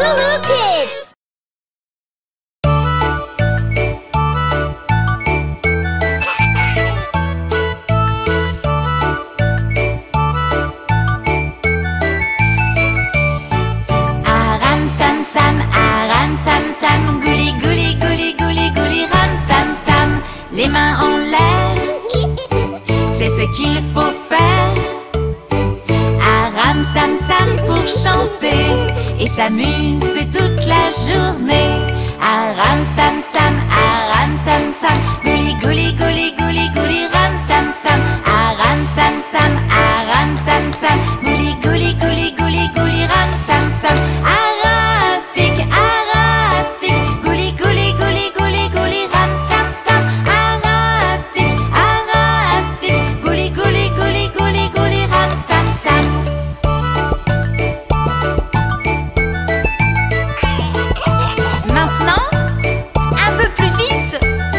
Lulu Kids. Aram sam sam, aram sam sam, gouli gouli gouli gouli gouli ram sam sam. Les mains en l'air, c'est ce qu'il faut faire. Aram sam sam pour chanter et s'amuser toute la journée. Aram sam sam, gouli gouli gouli gouli gouli ram sam sam. Aram sam sam, gouli gouli gouli gouli gouli ram sam sam. Arafik, arafik, gouli gouli gouli gouli gouli ram sam sam. Arafik, arafik, gouli gouli gouli gouli gouli ram sam sam. Maintenant, un peu plus vite.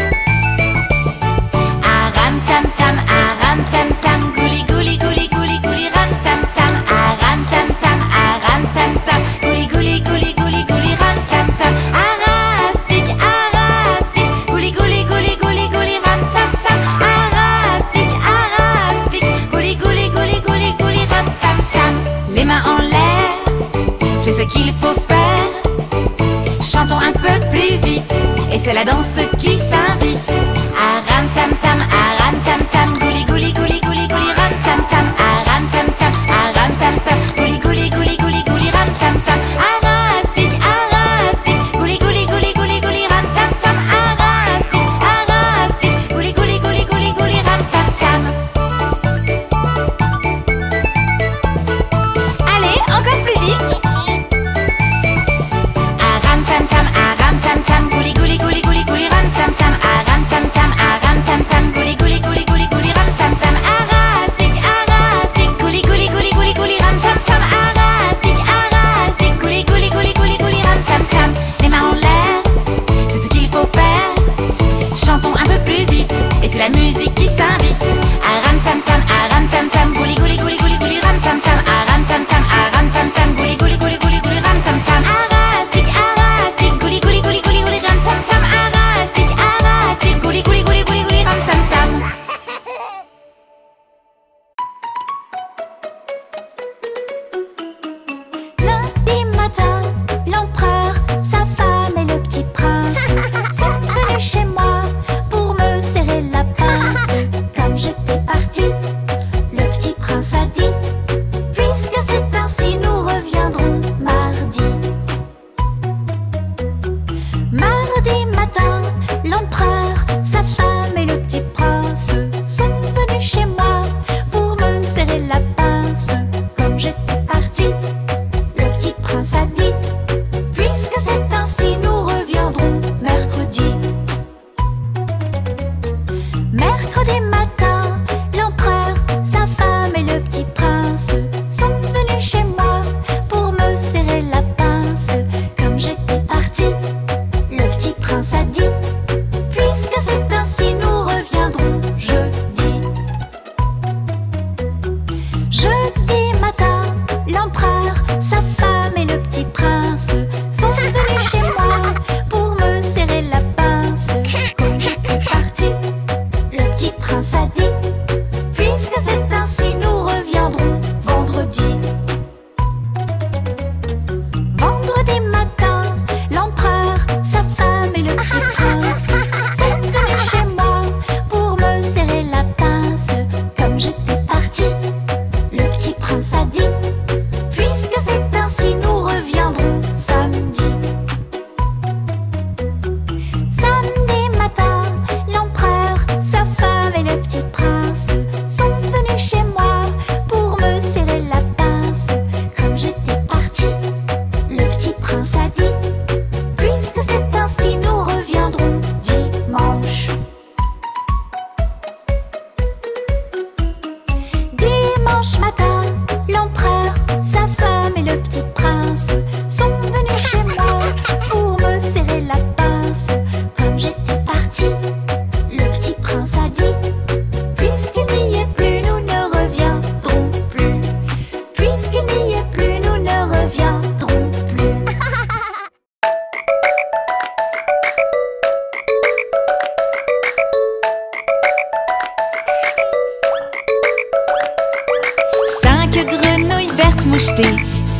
Aram sam sam, gouli gouli gouli gouli gouli ram sam sam. Aram sam sam, gouli gouli gouli gouli gouli ram sam sam. Arafik, arafik, gouli gouli gouli gouli gouli ram sam sam. Arafik, arafik, gouli gouli gouli gouli gouli ram sam sam. Les mains en l'air, c'est ce qu'il faut faire. Chantons un peu plus vite, et c'est la danse qui s'invite. Aram sam sam, gouli gouli gouli gouli gouli ram sam sam. Aram sam sam, gouli gouli gouli gouli gouli ram sam sam. Arafik, arafik, gouli gouli gouli gouli gouli ram sam sam. Arafik, arafik, gouli gouli gouli gouli gouli ram sam sam. Allez, encore plus vite. Aram sam sam, gouli gouli gouli gouli gouli ram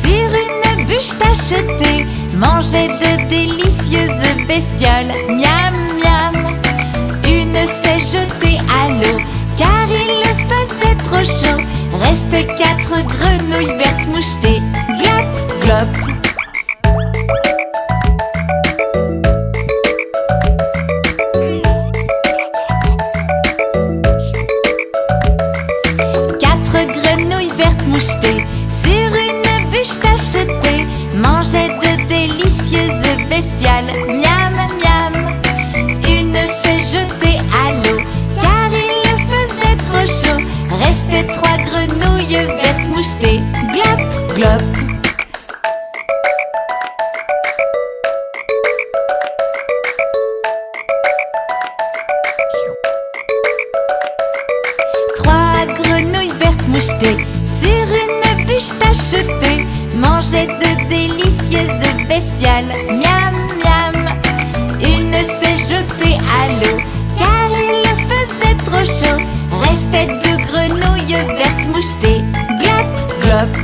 sur une bûche tachetée, mangeait de délicieuses bestioles. Miam, miam. Une s'est jetée à l'eau, car il faisait trop chaud. Restait 4 grenouilles vertes mouchetées. Glop, glop. Mouchetées sur une bûche tachetée, mangeait de délicieuses bestioles. Miam, miam. Une s'est jetée à l'eau, car il faisait trop chaud. Restaient 3 grenouilles vertes mouchetées. Glop, glop. Mouchetées sur une bûche tachetée, mangeait de délicieuses bestioles. Miam, miam. Une s'est jetée à l'eau, car il faisait trop chaud. Restaient 2 grenouilles vertes mouchetées. Glop, glop.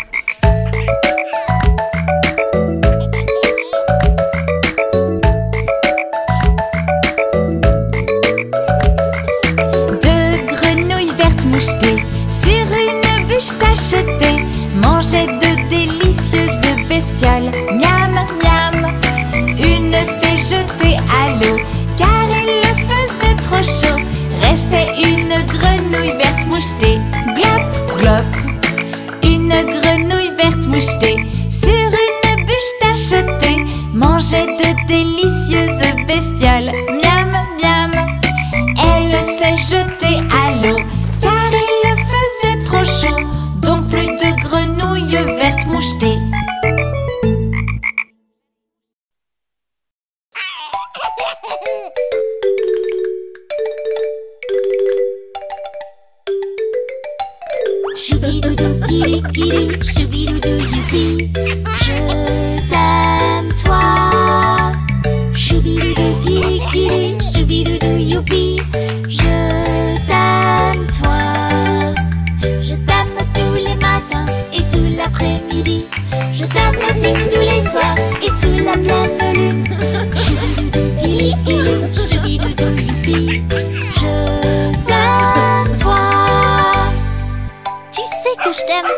Tachetée, mangeait de délicieuses bestioles. Miam, miam. Une s'est jetée à l'eau, car il faisait trop chaud. Restait une grenouille verte mouchetée. Glop, glop. Une grenouille verte mouchetée sur une bûche tachetée, mangeait de délicieuses bestioles. Miam, miam. Elle s'est jetée à l'eau, car il faisait trop chaud. Donc plus de grenouilles vertes mouchetées. Choubidoudou, kili, kili, choubidoudou, youpi. Je t'aime, toi. Choubidoudou, kili, kili, choubidoudou, youpi. Je t'aime, toi. Je t'aime tous les matins et tout l'après-midi. Je t'aime aussi tous les soirs et sous la pleine lune. Choubidoudou, kili, kili, choubidoudou, youpi. Je t'aime, toi. Tu sais que je t'aime.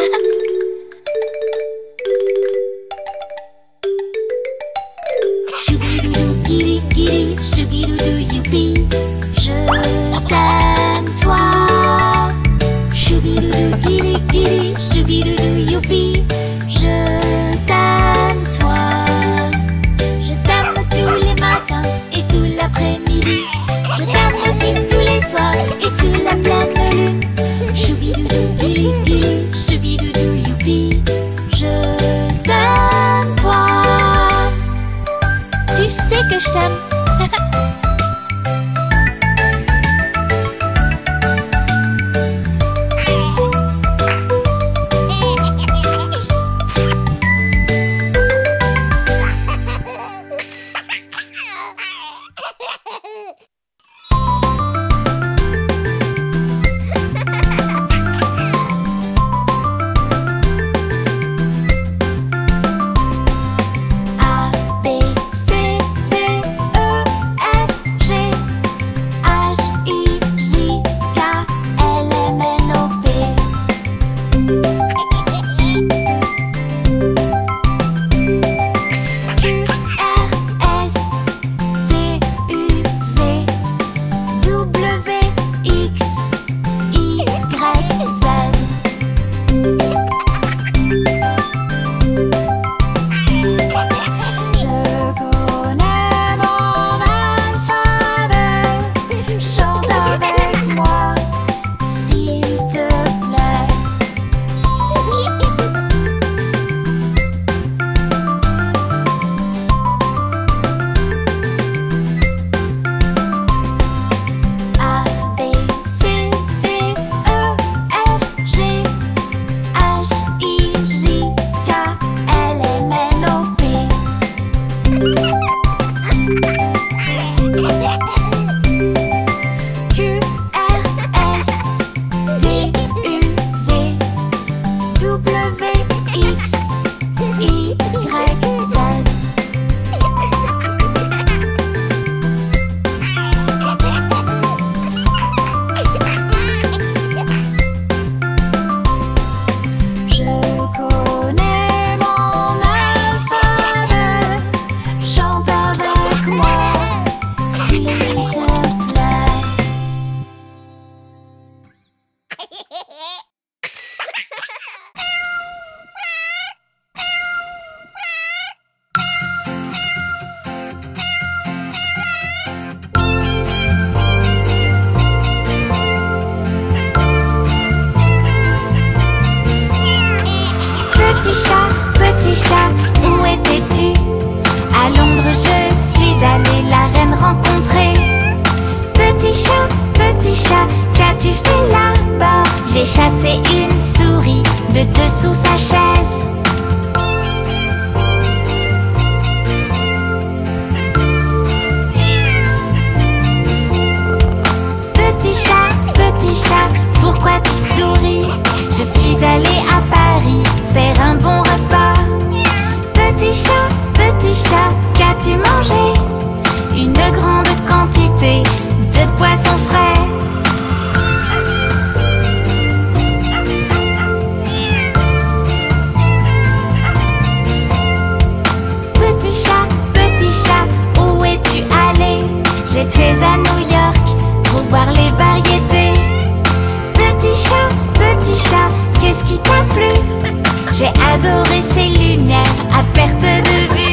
Choubidoudou, kili, kili, choubidoudou, youpi. Je t'aime, toi. Choubidoudou, kili, kili, choubidoudou, youpi. Je t'aime, toi. Je t'aime tous les matins et tout l'après-midi. Je t'aime aussi tous les soirs et sous la pleine lune. Choubidoudou, kili, kili, choubidoudou, youpi. Je t'aime, toi. Tu sais que je t'aime. A, B, C, D, E. J'ai chassé une souris de dessous sa chaise. Petit chat, pourquoi tu souris? Je suis allée à Paris faire un bon repas. Petit chat, qu'as-tu mangé? Une grande quantité de poissons frais. Petit chat, où es-tu allé? J'étais à New York pour voir les variétés. Petit chat, qu'est-ce qui t'a plu? J'ai adoré ces lumières à perte de vue.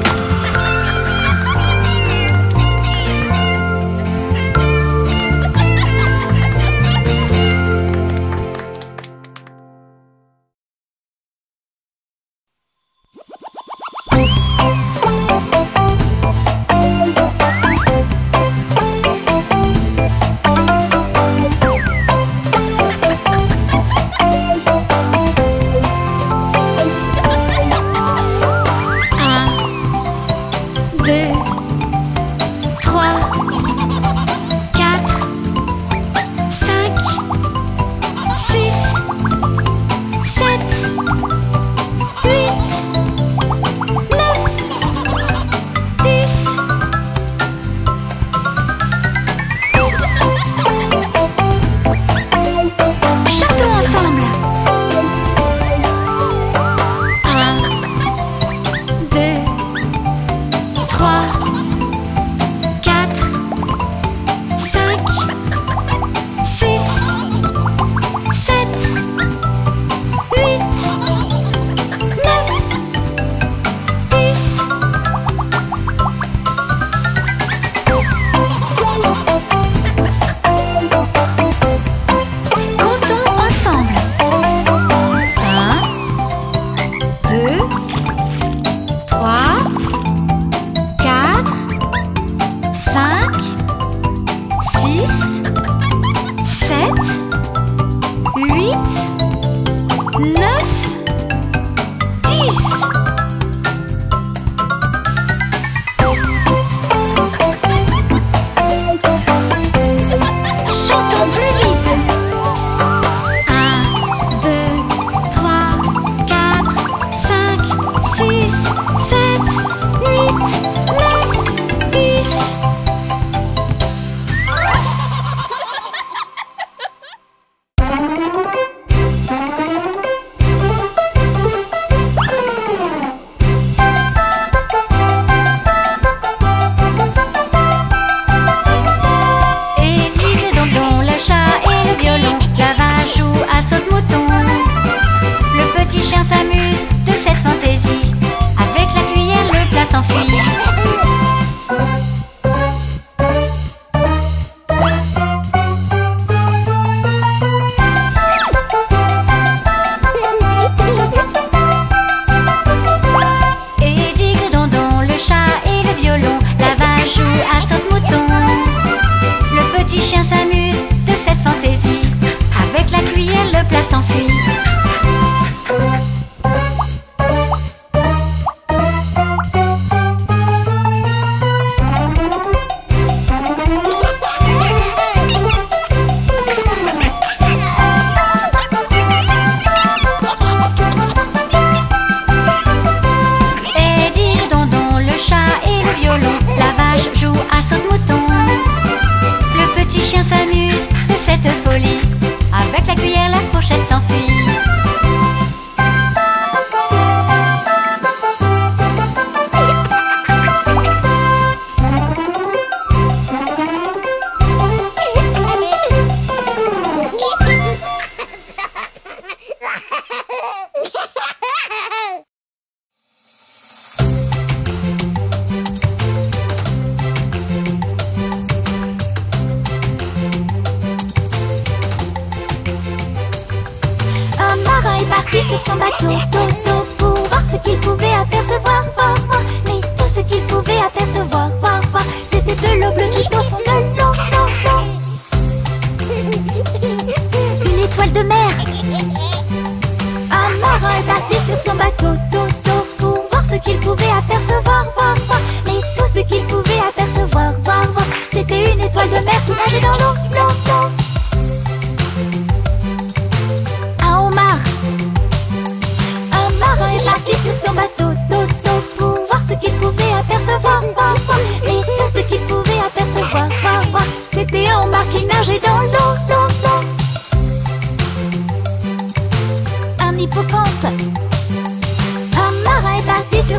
parti sur son bateau, pour voir ce qu'il pouvait apercevoir, voir. Mais tout ce qu'il pouvait apercevoir, voir, c'était de l'eau bleue qui au fond de l'eau, Une étoile de mer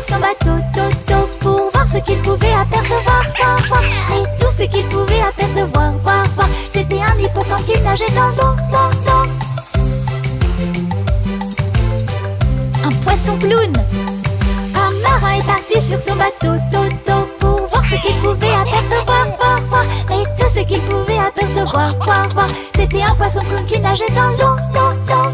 sur son bateau, toto, pour voir ce qu'il pouvait apercevoir, voir, voir. Et tout ce qu'il pouvait apercevoir, voir, voir, c'était un hippocampe qui nageait dans l'eau, l'eau, l'eau. Un poisson clown. Un marin est parti sur son bateau, toto, pour voir ce qu'il pouvait apercevoir, voir, voir. Mais tout ce qu'il pouvait apercevoir, voir, voir, c'était un poisson clown qui nageait dans l'eau, l'eau, l'eau.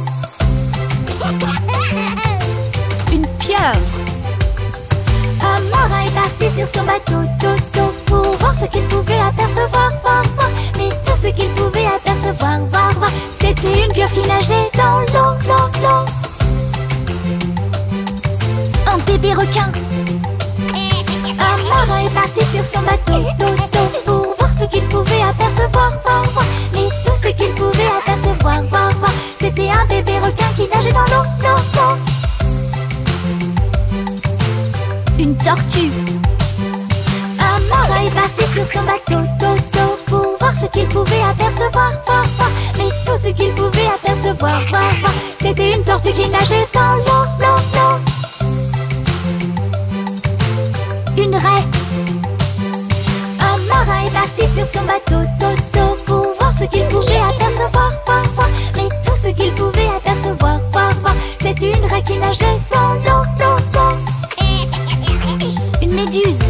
Une pieuvre. Un marin est parti sur son bateau, toto, pour voir ce qu'il pouvait apercevoir, voir, voir. Mais tout ce qu'il pouvait apercevoir, voir, voir, c'était une pieuvre qui nageait dans l'eau, l'eau, l'eau. Un bébé requin. Un marin est parti sur son bateau, toto, pour voir ce qu'il pouvait apercevoir, voir, voir. Mais tout ce qu'il pouvait apercevoir, voir, voir, c'était un bébé requin qui nageait dans l'eau, l'eau, l'eau. Une tortue. Un marin est parti sur son bateau, toto, pour voir ce qu'il pouvait apercevoir, voir, voir. Mais tout ce qu'il pouvait apercevoir, voir, voir, c'était une tortue qui nageait dans l'eau, l'eau, l'eau. Une raie. Un marin est parti sur son bateau, toto, pour voir ce qu'il pouvait apercevoir, voir, voir. Mais tout ce qu'il pouvait apercevoir, voir, voir, c'était une raie qui nageait dans l'eau, l'eau, l'eau. Une méduse.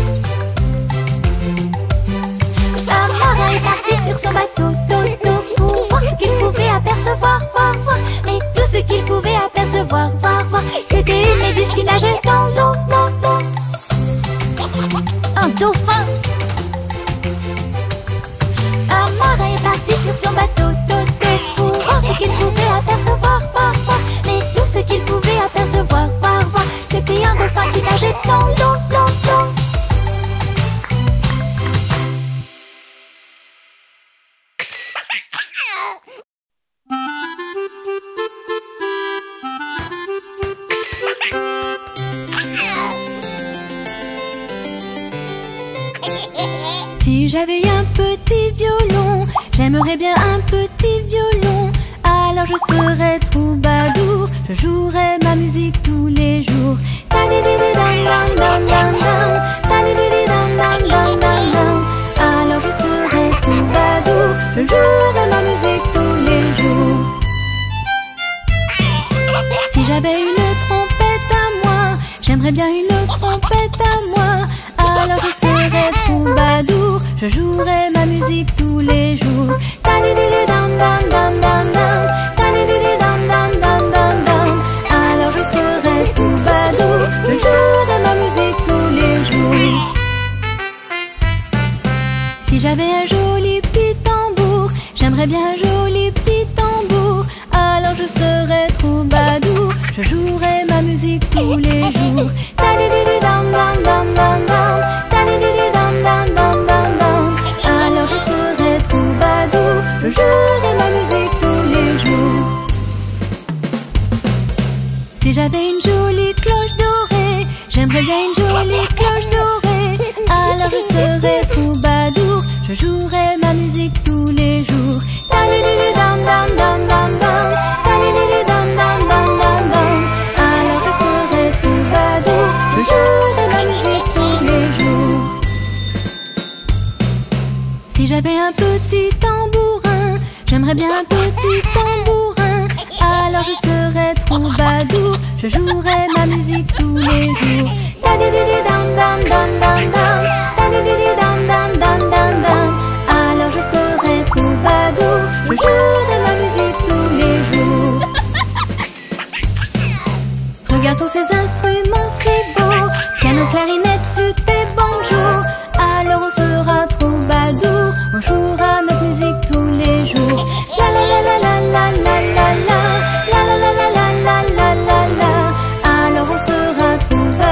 Un marin est parti sur son bateau, toto, pour voir ce qu'il pouvait apercevoir, voir, voir. Mais tout ce qu'il pouvait apercevoir, voir, voir, c'était une méduse qui nageait dans l'eau, l'eau, l'eau. Un dauphin. Un marin est parti sur son bateau, toto, pour voir ce qu'il pouvait apercevoir, voir, voir. Mais tout ce qu'il pouvait apercevoir, voir, voir, c'était un dauphin qui nageait dans l'eau, l'eau, l'eau. Si j'avais un petit violon, j'aimerais bien un petit violon. Alors je serais troubadour, je jouerais ma musique tous les jours. Ta-di-di-di-dam-dam-dam-dam-dam, ta-di-di-di-dam-dam-dam-dam-dam. Alors je serais troubadour, je jouerais ma musique tous les jours. Si j'avais une trompette à moi, j'aimerais bien une trompette à moi. Alors je serais troubadour, je jouerai ma musique tous les jours. Ta-di-di-di-dam-dam-dam-dam-dam, ta-di-di-di-dam-dam-dam-dam-dam. Alors je serai troubadour, je jouerai ma musique tous les jours. Si j'avais un joli petit tambour, j'aimerais bien un joli petit tambour. Alors je serai troubadour, je jouerai ma musique tous les jours. Ta-di-di-di-dam-dam-dam-dam-dam, ta-di-di-di-dam-dam-dam-dam-dam. Alors je serai troubadour, je jouerai ma musique tous les jours. Si j'avais une jolie cloche dorée, j'aimerais bien une jolie cloche dorée. Alors je serai troubadour, je jouerai ma musique tous les jours. Ta-di-di-di-dam-dam-dam-dam-dam, ta-di-di-di-dam-dam-dam-dam-dam. Alors je serai troubadour, je jouerai ma musique tous les jours. Si j'avais un petit tambourin, j'aimerais bien un petit tambourin. Alors je serai troubadour, je jouerai ma musique tous les jours. Ta-di-di-di-dam-dam-dam-dam-dam, ta-di-di-di-dam-dam-dam-dam-dam. Alors je serai troubadour, je jouerai ma musique tous les jours. Regarde tous ces instruments, c'est beau. Piano, clarinette, flûte et banjo. Alors on sera troubadour, on jouera notre musique tous les jours. La la la la la la la la la, la la la la la la la la la. Alors on sera troubadour,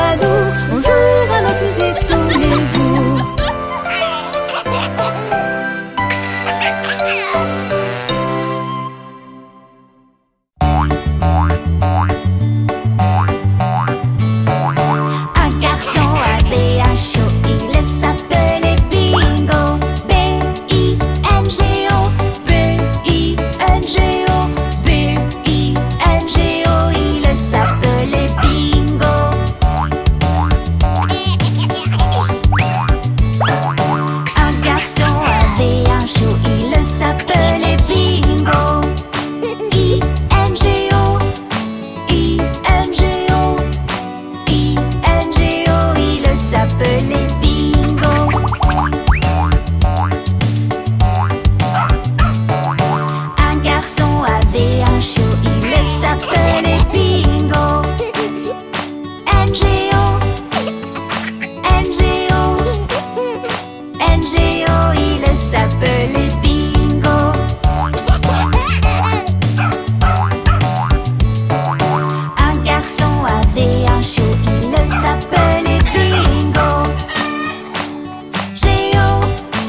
NGO, il s'appelait Bingo. Un garçon avait un chiot, il s'appelait Bingo. Géo,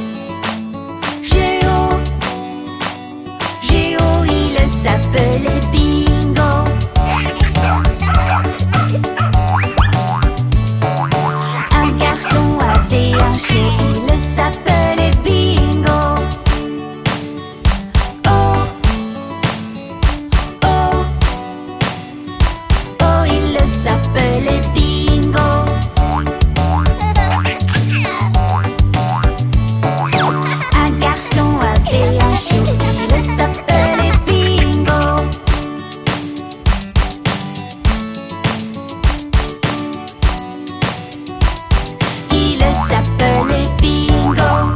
il s'appelait Bingo. Un garçon avait un chiot, il s'appelait Bingo. Oh, il s'appelait Bingo. Un garçon avait un chiot, il s'appelait Bingo. Il s'appelait Bingo.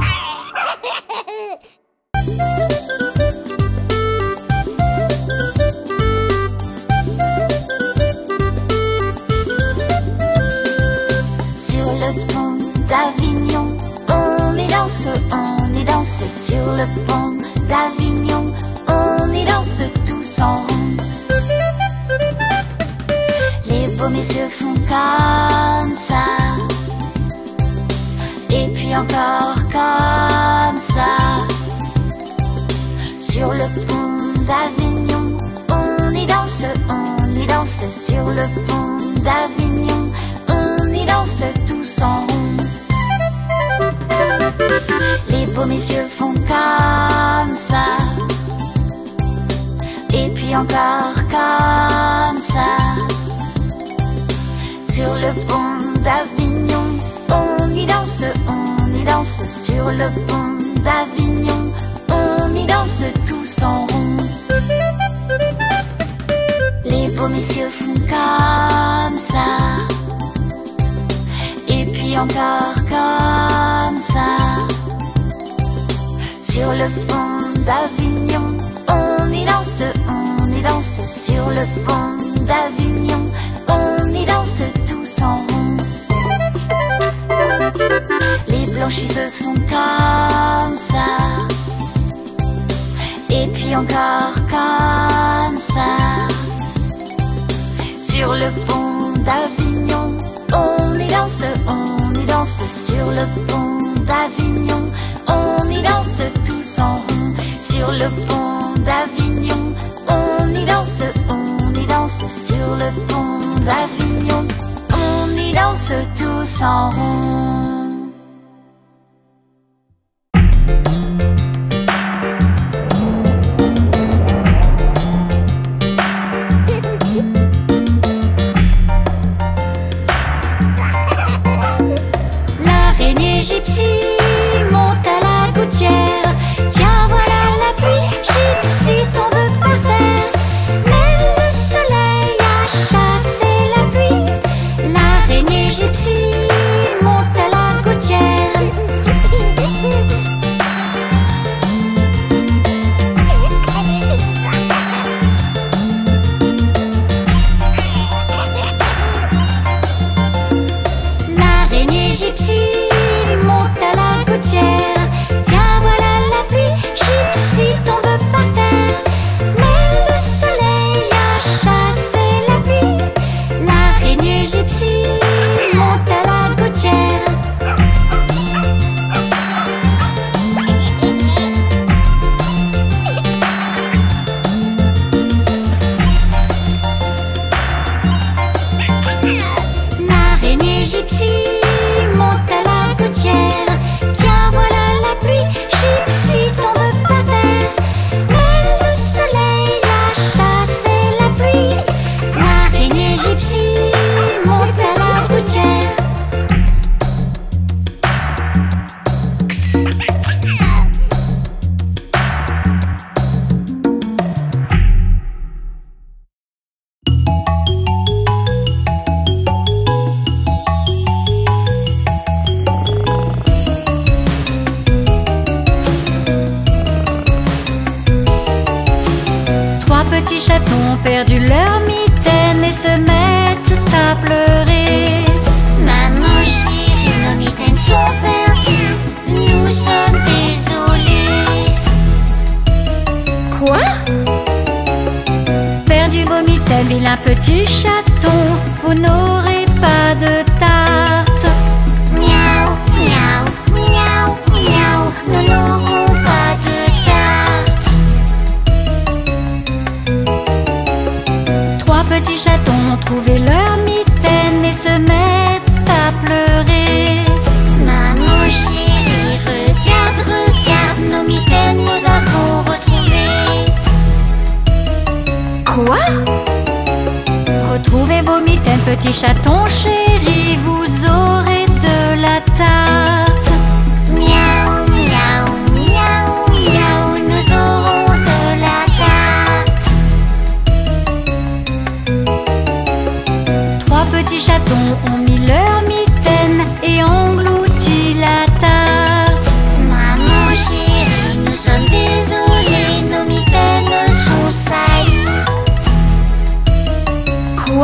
Sur le pont d'Avignon, on y danse, sur le pont d'Avignon, on y danse tous en rond. Les beaux messieurs font comme ça, et puis encore comme ça. Sur le pont d'Avignon, on y danse, sur le pont d'Avignon, on y danse tous en rond. Les beaux messieurs font comme ça, et puis encore comme ça. Sur le pont d'Avignon, on y danse, sur le pont d'Avignon, on y danse tous en rond. Les beaux messieurs font comme ça, et puis encore comme ça. Sur le pont d'Avignon, on y danse, sur le pont d'Avignon, on y danse tous en rond. Les blanchisseuses font comme ça, et puis encore comme ça. Sur le pont d'Avignon, on y danse, sur le pont d'Avignon, on y danse tous en rond. Sur le pont d'Avignon, on y danse, sur le pont d'Avignon, on y danse tous en rond. L'araignée gypsy monte à la gouttière. Tiens, voilà la pluie, gypsy tombe par terre. Mais le soleil a chassé la pluie. L'araignée gypsy monte à la gouttière. L'araignée gypsy monte à la gouttière. Tiens, voilà la pluie, gypsy tombe par terre. Mais le soleil a chassé la pluie. L'araignée gypsy monte à la gouttière. L'araignée gypsy monte à la gouttière. Tiens, voilà la pluie, gypsy tombe par terre. Mais le soleil a chassé la pluie. L'araignée gypsy monte à la gouttière. Trois petits chatons ont perdu leur mitaine et se mettent à pleurer. petits chatons chéris, vous aurez de la tarte. Miaou, miaou, miaou, miaou, nous aurons de la tarte. 3 petits chatons ont mis leur mitaine et englouti la tarte. Maman chérie, nous sommes désolés, nos mitaines sont salies. Quoi?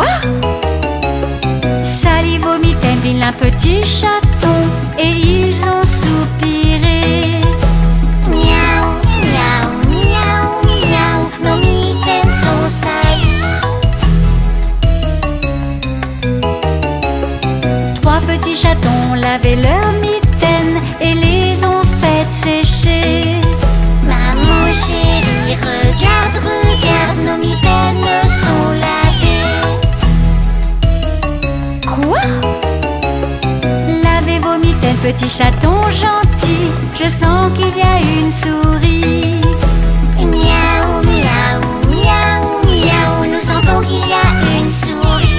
Sali vos mitaines, vilain petit chaton, et ils ont soupiré. Miaou, miaou, miaou, miaou, nos mitaines sont salies. 3 petits chatons lavaient leurs mitaines et les ont faites sécher. Maman chérie, regarde, regarde, nos mitaines sont lavées. Quoi? Lavez vos mitaines, petits chatons gentils, je sens qu'il y a une souris. Miaou, miaou, miaou, miaou, nous sentons qu'il y a une souris.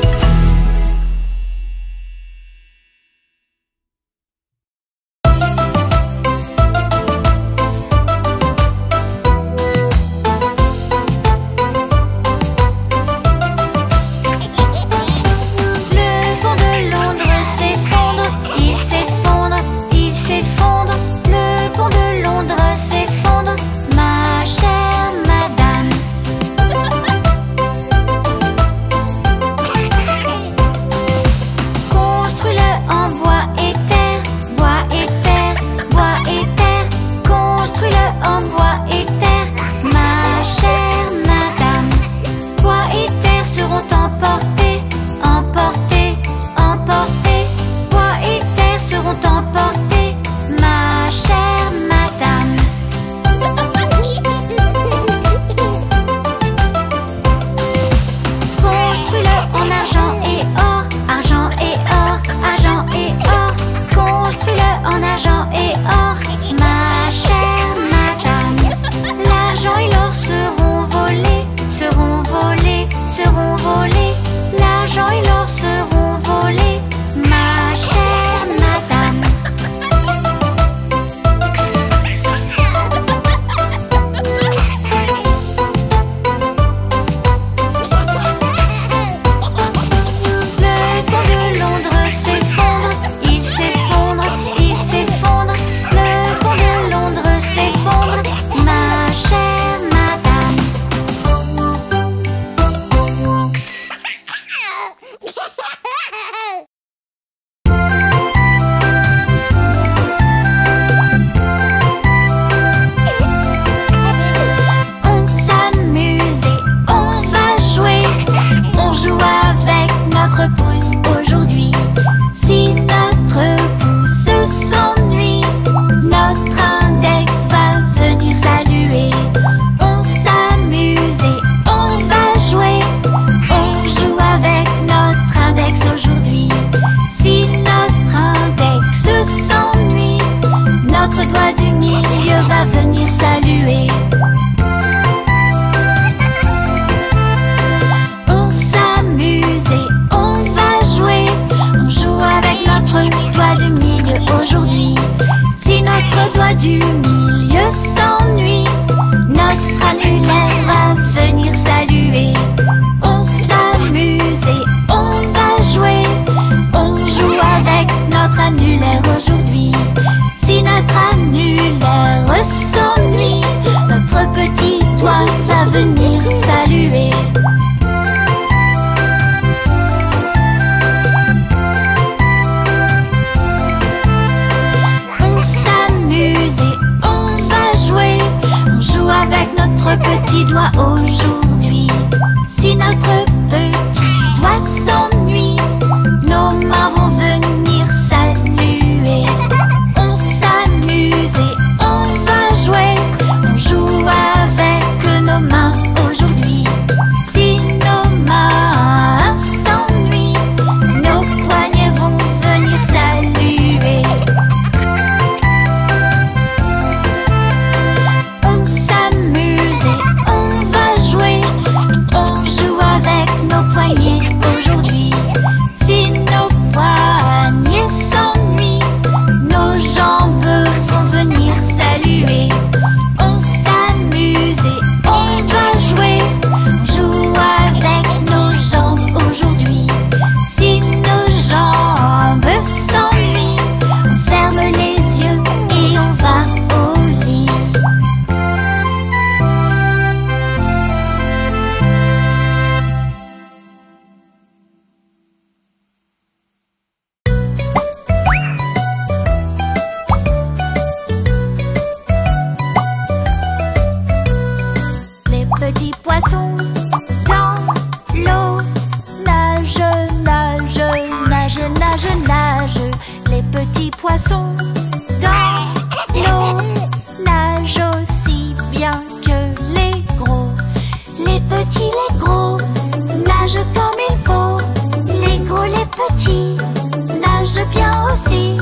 Le pont de Londres s'effondre, il s'effondre, il s'effondre. Le pont de Londres s'effondre, ma chère madame. Construis-le en bois et terre, bois et terre, bois et terre. Construis-le en bois et terre, ma chère madame. Bois et terre seront emportés, emportés, emportés. Bois et terre seront emportés, ma chère madame. Construis-le en argent et or, argent et or, argent et or. Construis-le en argent et or, ma chère madame. L'argent et l'or seront volés, seront volés, seront volés. L'argent et l'or seront volés, ma chère madame. Le pont de Londres s'effondre, il s'effondre, il s'effondre. Le pont de Londres s'effondre, ma chère madame. On s'amuse et on va jouer. On joue avec notre pouce aujourd'hui. Si notre pouce s'ennuie, notre index va venir saluer. On s'amuse et on va jouer. On joue avec notre index aujourd'hui. Si notre index s'ennuie, notre doigt du milieu va venir saluer. On s'amuse et on va jouer. On joue avec notre doigt du milieu aujourd'hui. Si notre doigt du milieu s'ennuie, notre annulaire va venir saluer. On s'amuse et on va jouer. On joue avec notre annulaire aujourd'hui. Si notre annulaire s'ennuie, notre petit doigt va venir saluer. On s'amuse et on va jouer. On joue avec notre petit doigt aujourd'hui. Si notre petit doigt s'ennuie, nos mains vont venir saluer. On s'amuse et on va jouer. On joue avec nos mains aujourd'hui. Si nos mains s'ennuient, nos poignets vont venir saluer. On s'amuse et on va jouer. On joue avec nos poignets aujourd'hui. poissons dans l'eau nagent aussi bien que les gros. Les petits, les gros nagent comme il faut. Les gros, les petits nagent bien aussi.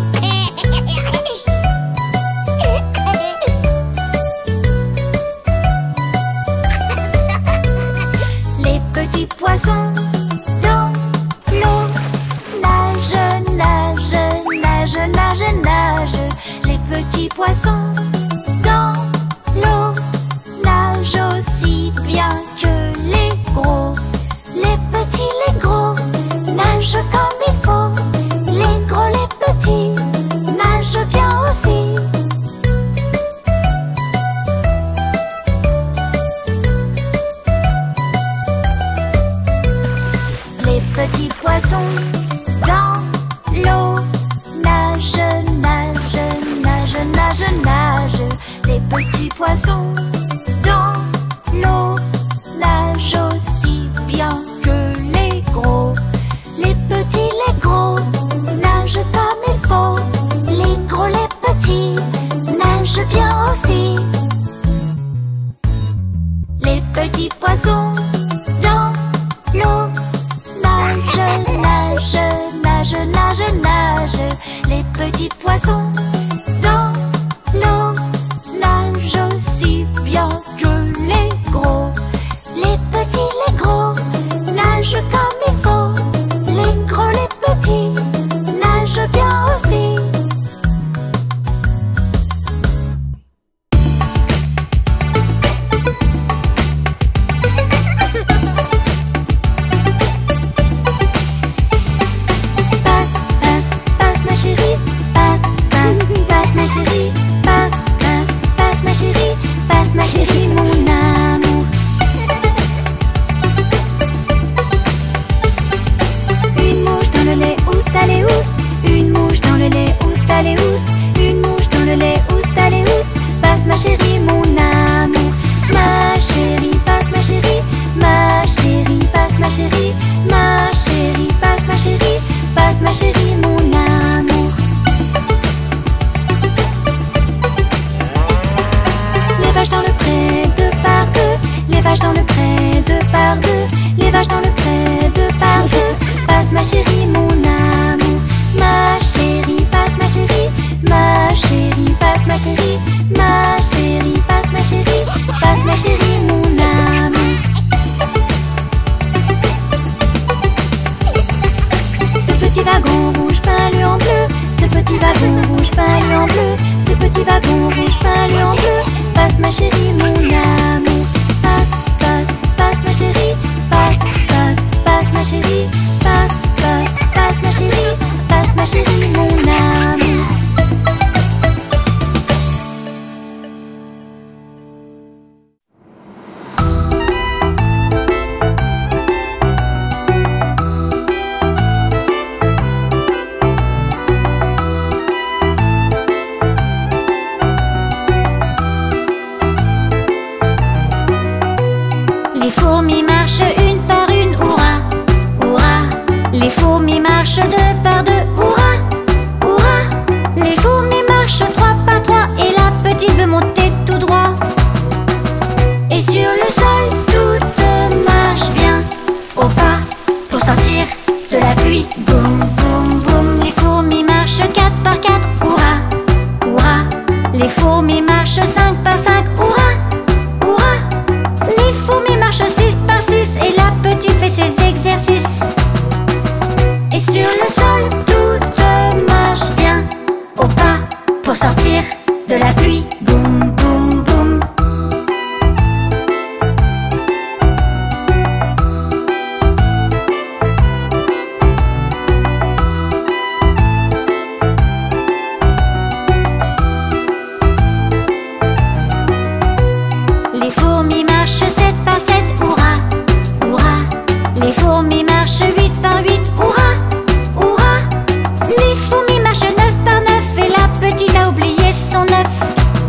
Les petits poissons dans l'eau nagent, nagent, nagent, nagent, nagent. Les petits poissons dans l'eau nagent aussi bien que les gros. Les petits, les gros nagent comme il faut. Les gros, les petits nagent bien aussi. Les petits poissons dans l'eau nagent, nagent, nagent, nagent, nagent. Les petits poissons dans l'eau nagent aussi bien que les gros. Les petits, les gros nagent comme il faut. Les gros, les petits nagent bien aussi. Les petits poissons dans l'eau nagent, nagent, nagent, nagent, nagent. Les petits poissons dans l'eau nagent aussi bien que les gros. Les petits, les gros nagent comme il faut. Les gros, les petits nagent bien aussi. Ma chérie, mon amour. Une mouche dans le lait, oust, allez, oust. Une mouche dans le lait, oust, allez, oust. Une mouche dans le lait, oust, allez, oust. Passe ma chérie, mon amour. Ma chérie, passe ma chérie. Ma chérie, passe ma chérie. Ma chérie, passe ma chérie. Passe ma chérie, mon amour. Les vaches dans le pré, deux par deux. Les vaches dans le pré, deux par deux. Les vaches dans le pré, deux par deux. Passe ma chérie, mon amour. Ma chérie, passe ma chérie. Ma chérie, passe ma chérie. Ma chérie, passe ma chérie. Passe ma chérie, mon amour. Ce petit wagon rouge peint-lui en bleu. Ce petit wagon rouge peint-lui en bleu. Ce petit wagon rouge peint-lui en bleu. Passe ma chérie, mon amour. Passe, passe, passe ma chérie. Passe, passe, passe ma chérie. Passe, passe, passe ma chérie. Passe ma chérie, mon amour. Les fourmis marchent une par une, hurrah, hurrah. Les fourmis marchent deux par deux, hurrah, hurrah. Les fourmis marchent trois par trois et la petite veut monter tout droit. Et sur le sol, toutes marchent bien au pas pour sortir de la pluie. Boum, boum, boum. Les fourmis marchent quatre par quatre, hurrah, hurrah. Les fourmis marchent cinq par cinq, hurrah, hurrah. Les fourmis marchent 6 par 6 et la petite fait ses exercices. Et sur le sol, toutes marchent bien au pas pour sortir de la pluie. Boum, boum, boum. Les fourmis marchent 7 par 7, hurrah, hurrah. Les fourmis marchent 8 par 8, hurrah, hurrah. Les fourmis marchent 9 par 9 et la petite a oublié son œuf.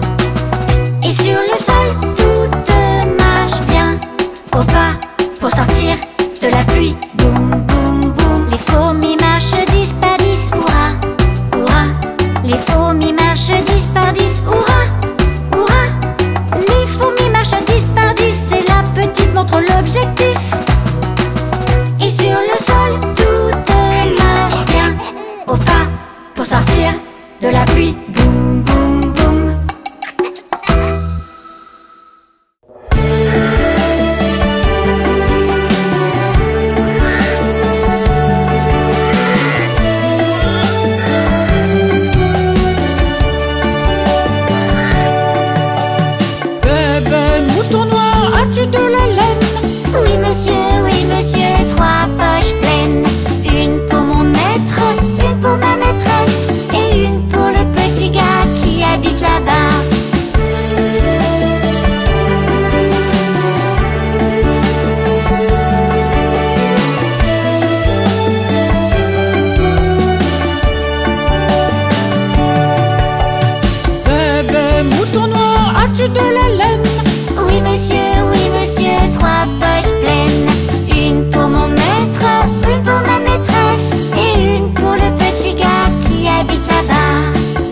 de la pluie. Boum, boum, boum. Bébé mouton noir, as-tu de la laine? Oui monsieur, 3 poches pleines. Une pour mon maître, une pour ma maîtresse et une pour le petit gars qui habite là-bas. Bébé mouton noir, as-tu de la laine? Oui monsieur, 3 poches pleines. Une pour mon maître, une pour ma maîtresse et une pour le petit gars qui habite là-bas.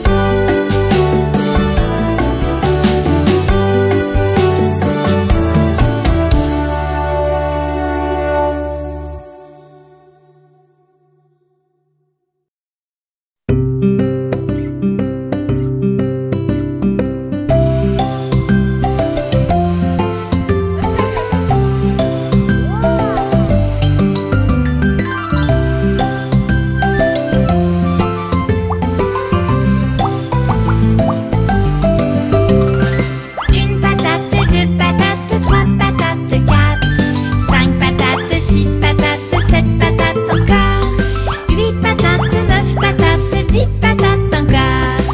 Une patate, 2 patates, 3 patates, 4, 5 patates, 6 patates, 7 patates encore, 8 patates, 9 patates, 10 patates encore.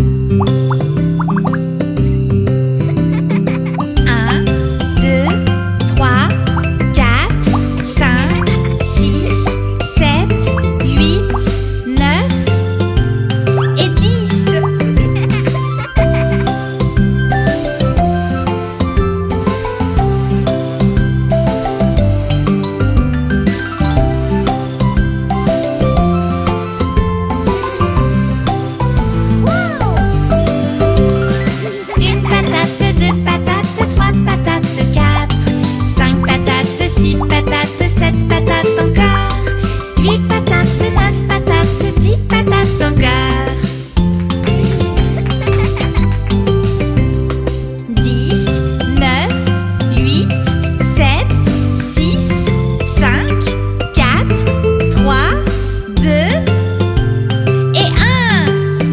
1, 2, 3, 4, 5, 6, 7, 8, 9 et 10. Une patate, 2 patates, 3 patates, 4, 5 patates, 6 patates, 7 patates encore, 8 patates, 9 patates, 10 patates encore. 10, 9, 8, 7, 6, 5, 4, 3, 2 et 1.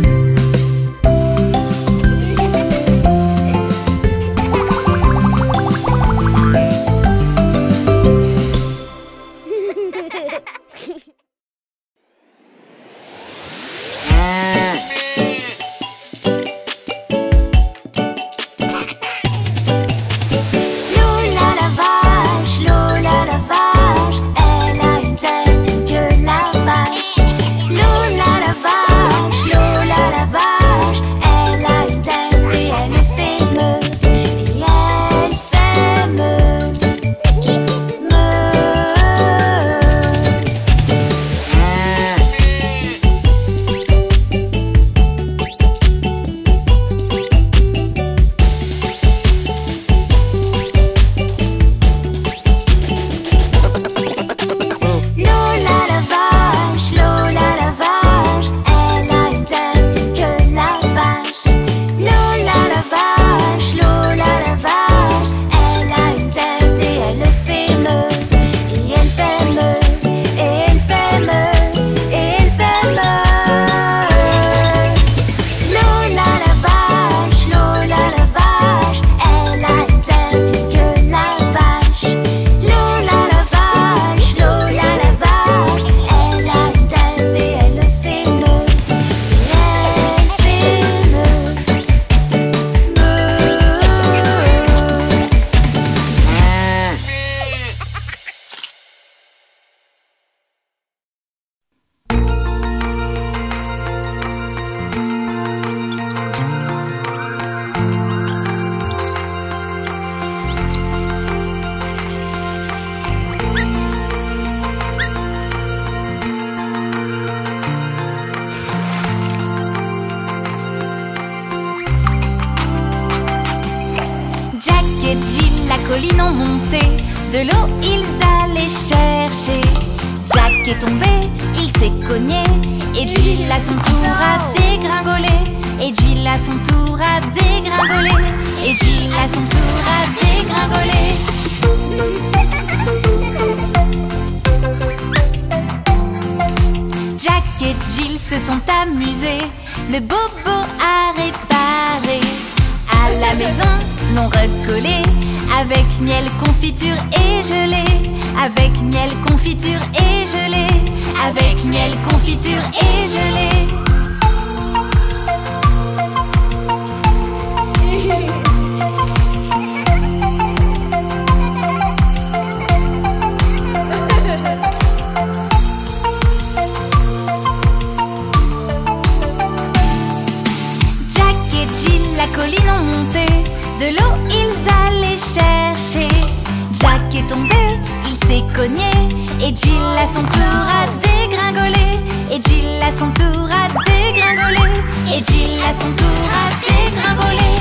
Lola la vache, elle a une tête, une queue la vache. Lola la vache, elle a une tête et elle fait meuh. Et elle fait meuh, meuh. Lola la vache, elle a une tête, une queue la vache. Lola la vache, elle a une tête et elle fait meuh. Et elle fait meuh, et elle fait meuh, et elle fait meuh. Lola la vache, elle a une tête, une queue la vache. Lola la vache, elle a une tête et elle fait meuh. Et elle fait meuh, meuh. Jack et Jill la colline ont monté, de l'eau ils allaient chercher. Jack est tombé, il s'est cogné, et Jill à son tour a dégringolé. à son tour à dégringoler. Et Gilles à son tour à dégringoler. Jack et Jill se sont amusés, le bobo à réparer. À la maison, l'on recollé, avec miel, confiture et gelée. Avec miel, confiture et gelée. Avec miel, confiture et gelée. Jack et Jill la colline ont monté, de l'eau ils allaient chercher. Jack est tombé, il s'est cogné, et Jill à son tour a dégringolé. Et Jill à son tour a dégringolé. Et Jill à son tour a dégringolé.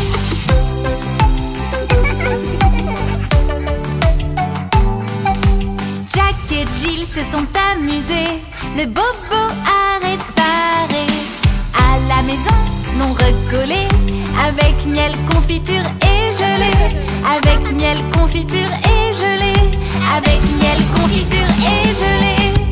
Jack et Jill se sont amusés, le bobo à réparer. À la maison, l'on recollé, avec miel, confiture et gelée. Avec miel, confiture et gelée. Avec miel, confiture et gelée.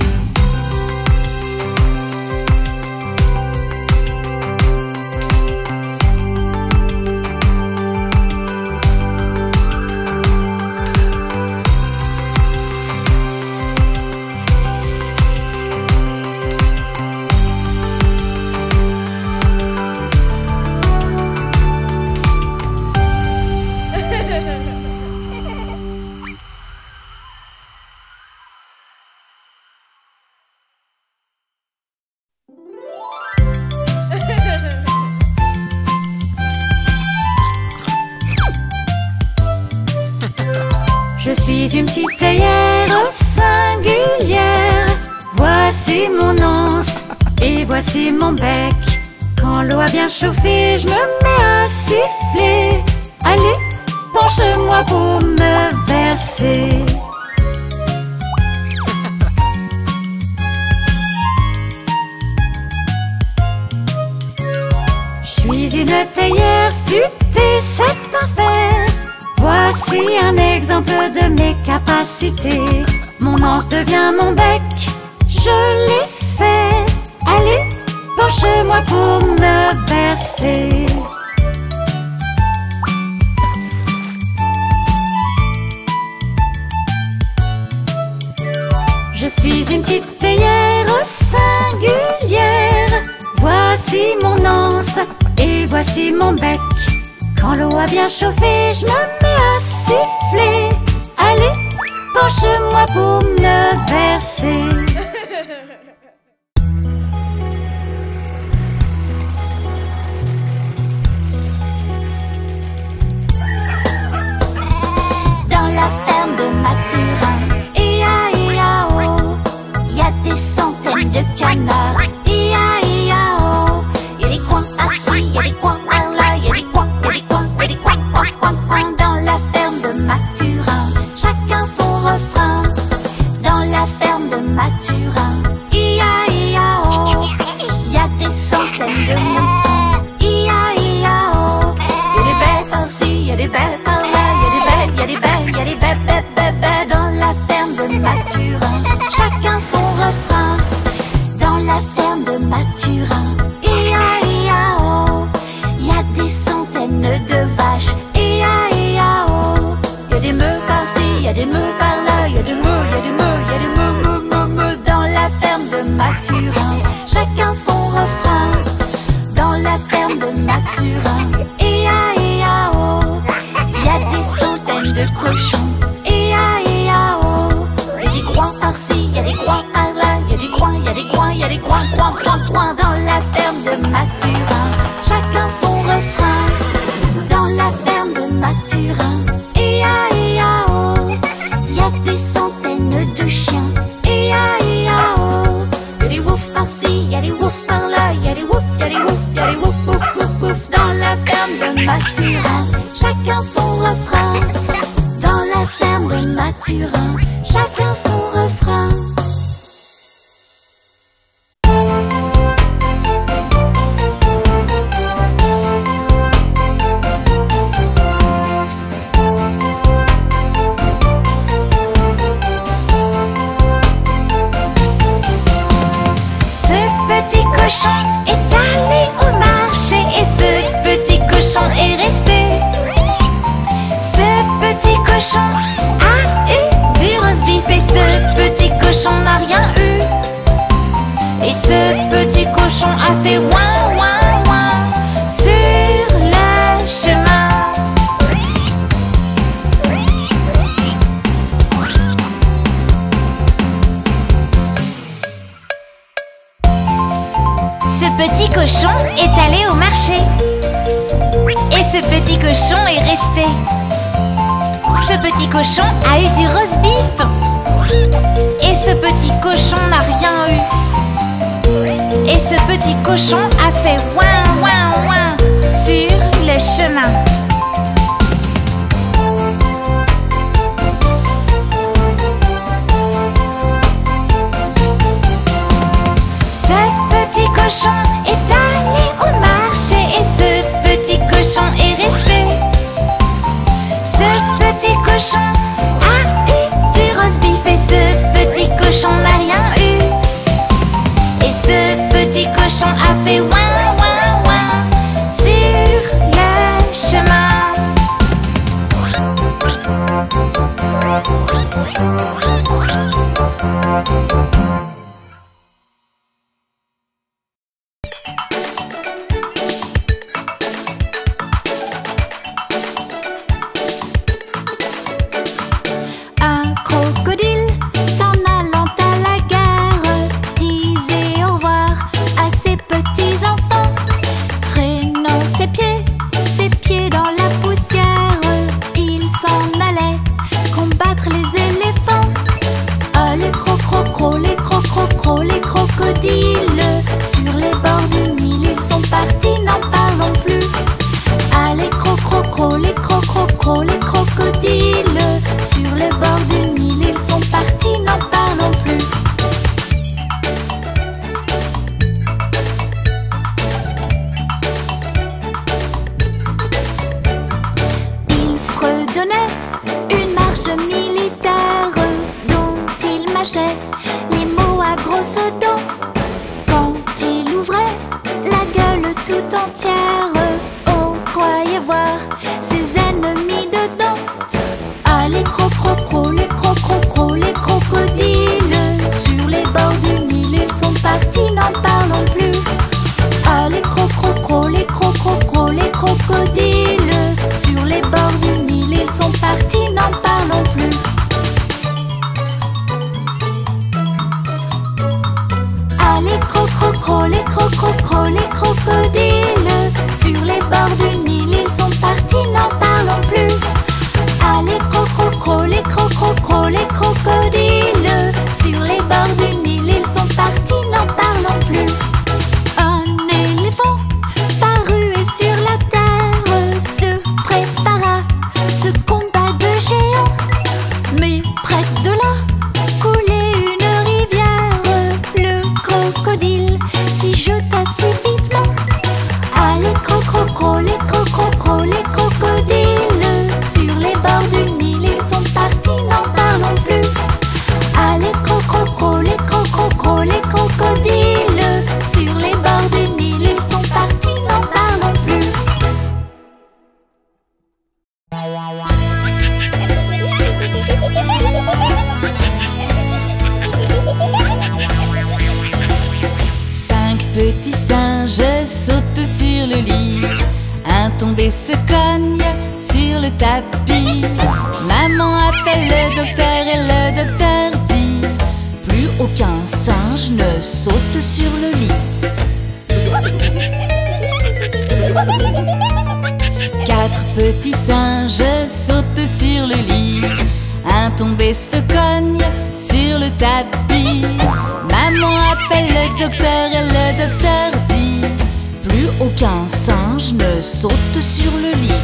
Je suis une petite théière singulière. Voici mon anse et voici mon bec. Quand l'eau a bien chauffé, je me mets à siffler. Allez, penche-moi pour me verser. Je suis une théière futée, c'est un fait. Voici un exemple de mes capacités. Mon anse devient mon bec, je l'ai fait. Allez, penche-moi pour me verser. Je suis une petite théière singulière. Voici mon anse et voici mon bec. Quand l'eau a bien chauffé, je me mets à siffler. Allez, penche-moi pour me verser. Dans la ferme de Mathurin, ia-ia-oh, y a des centaines de canards, ia-ia-oh. Y a des coins par-ci, y a des coins par-là, y a des coins, y a des coins, y a des coins, coins, coins, coins. Dans la ferme de Mathurin, chacun son refrain. Dans la ferme de Mathurin, ia-ia-oh, y a des centaines de moutons, ia-ia-oh. Y a des bêtes par-ci, y a des bêtes par-là, y a des bêtes, y a des bêtes, y a des bêtes, bêtes, bêtes, bêtes. Dans la ferme de Mathurin, chacun son refrain. Dans la ferme de Mathurin, ia-ia-oh, y a des centaines de vaches, ia-ia-oh. Y a des meux par-ci, y a des meux par-là, y a des meux, y a des meux, y a des meux, meux, meux, meux. Dans la ferme de Mathurin, chacun son refrain. Dans la ferme de Mathurin, ia-ia-oh, y a des centaines de cochons, ia-ia-oh. Y a des coins par-ci, y a des coins par-là, y a des coins, y a des coins, y a des coins, coins, coins, coins. Dans la ferme de Mathurin, chacun son refrain. Dans la ferme de Mathurin, ia-ia-oh, y a des centaines de chiens, ia-ia-oh. Y a des woufs par-ci, y a des woufs par-là, y a des woufs, y a des woufs, y a des woufs, wouf, wouf, wouf. Dans la ferme de Mathurin, chacun son refrain. Dans la ferme de Mathurin, chacun son refrain. petit cochon est allé au marché et ce petit cochon est resté. Ce petit cochon a eu du roast beef et ce petit cochon n'a rien eu. Et ce petit cochon a fait ouin ouin ouin sur le chemin. Ce petit cochon est allé au marché et ce petit cochon est resté. Ce petit cochon a eu du roast beef et ce petit cochon n'a rien eu. Et ce petit cochon a fait ouin ouin ouin sur le chemin. Ce petit cochon est allé au marché et ce petit cochon est resté. Ce petit cochon a eu du roast beef et ce petit cochon n'a rien eu. Et ce petit cochon a fait ouin ouin ouin sur le chemin. Un crocodile s'en allant à la gare disait au revoir à ses petits enfants, traînant ses pieds dans la poussière. Il s'en allait combattre les éléphants. Ah, les cro-cro-cro, les cro-cro-cro, les crocodiles sur les bords du Nil, ils sont partis, n'en parlons plus. Ah, les cro-cro-cro, les cro-cro-cro, les crocodiles sur les bords du Nil, ils sont partis, n'en parlons plus. Il fredonnait une marche militaire dont il mâchait les mots à grosses dents. Quand il ouvrait la gueule tout entière, on croyait voir ses ennemis dedans. Ah, les cro-cro-cro, les cro-cro-cro, les crocodiles sur les bords du Nil, ils sont partis, n'en parlons plus. Ah, les cro-cro-cro, les cro-cro-cro, les crocodiles sur les bords du Nil, ils sont partis, n'en parlons plus. Ah, les cro-cro-cro, les cro-cro-cro, les crocodiles sur les bords du Nil, ils sont partis, n'en parlons plus. Ah, les cro-cro-cro, les cro-cro-cro, les crocodiles sur les bords du Nil, ils sont partis, n'en parlons plus. Un éléphant parut et sur la terre se prépara ce combat de géants. Mais près de là coulait une rivière. Le crocodile s'y jeta subitement. Ah, les cro-cro-cro, les cro-cro-cro, les crocodiles sur les bords du Nil, ils sont partis, n'en parlons plus. Ah, les cro-cro-cro, les cro-cro-cro, les crocodiles sur les bords du Nil, ils sont partis, n'en parlons plus. Cinq petits singes sautent sur le lit. Un tombé se cogne sur le tapis. Maman appelle le docteur et le docteur dit: plus aucun singe ne saute sur le lit. Quatre petits singes sautent sur le lit. Un tombé se cogne sur le tapis. Maman appelle le docteur et le docteur dit: plus aucun singe ne saute sur le lit.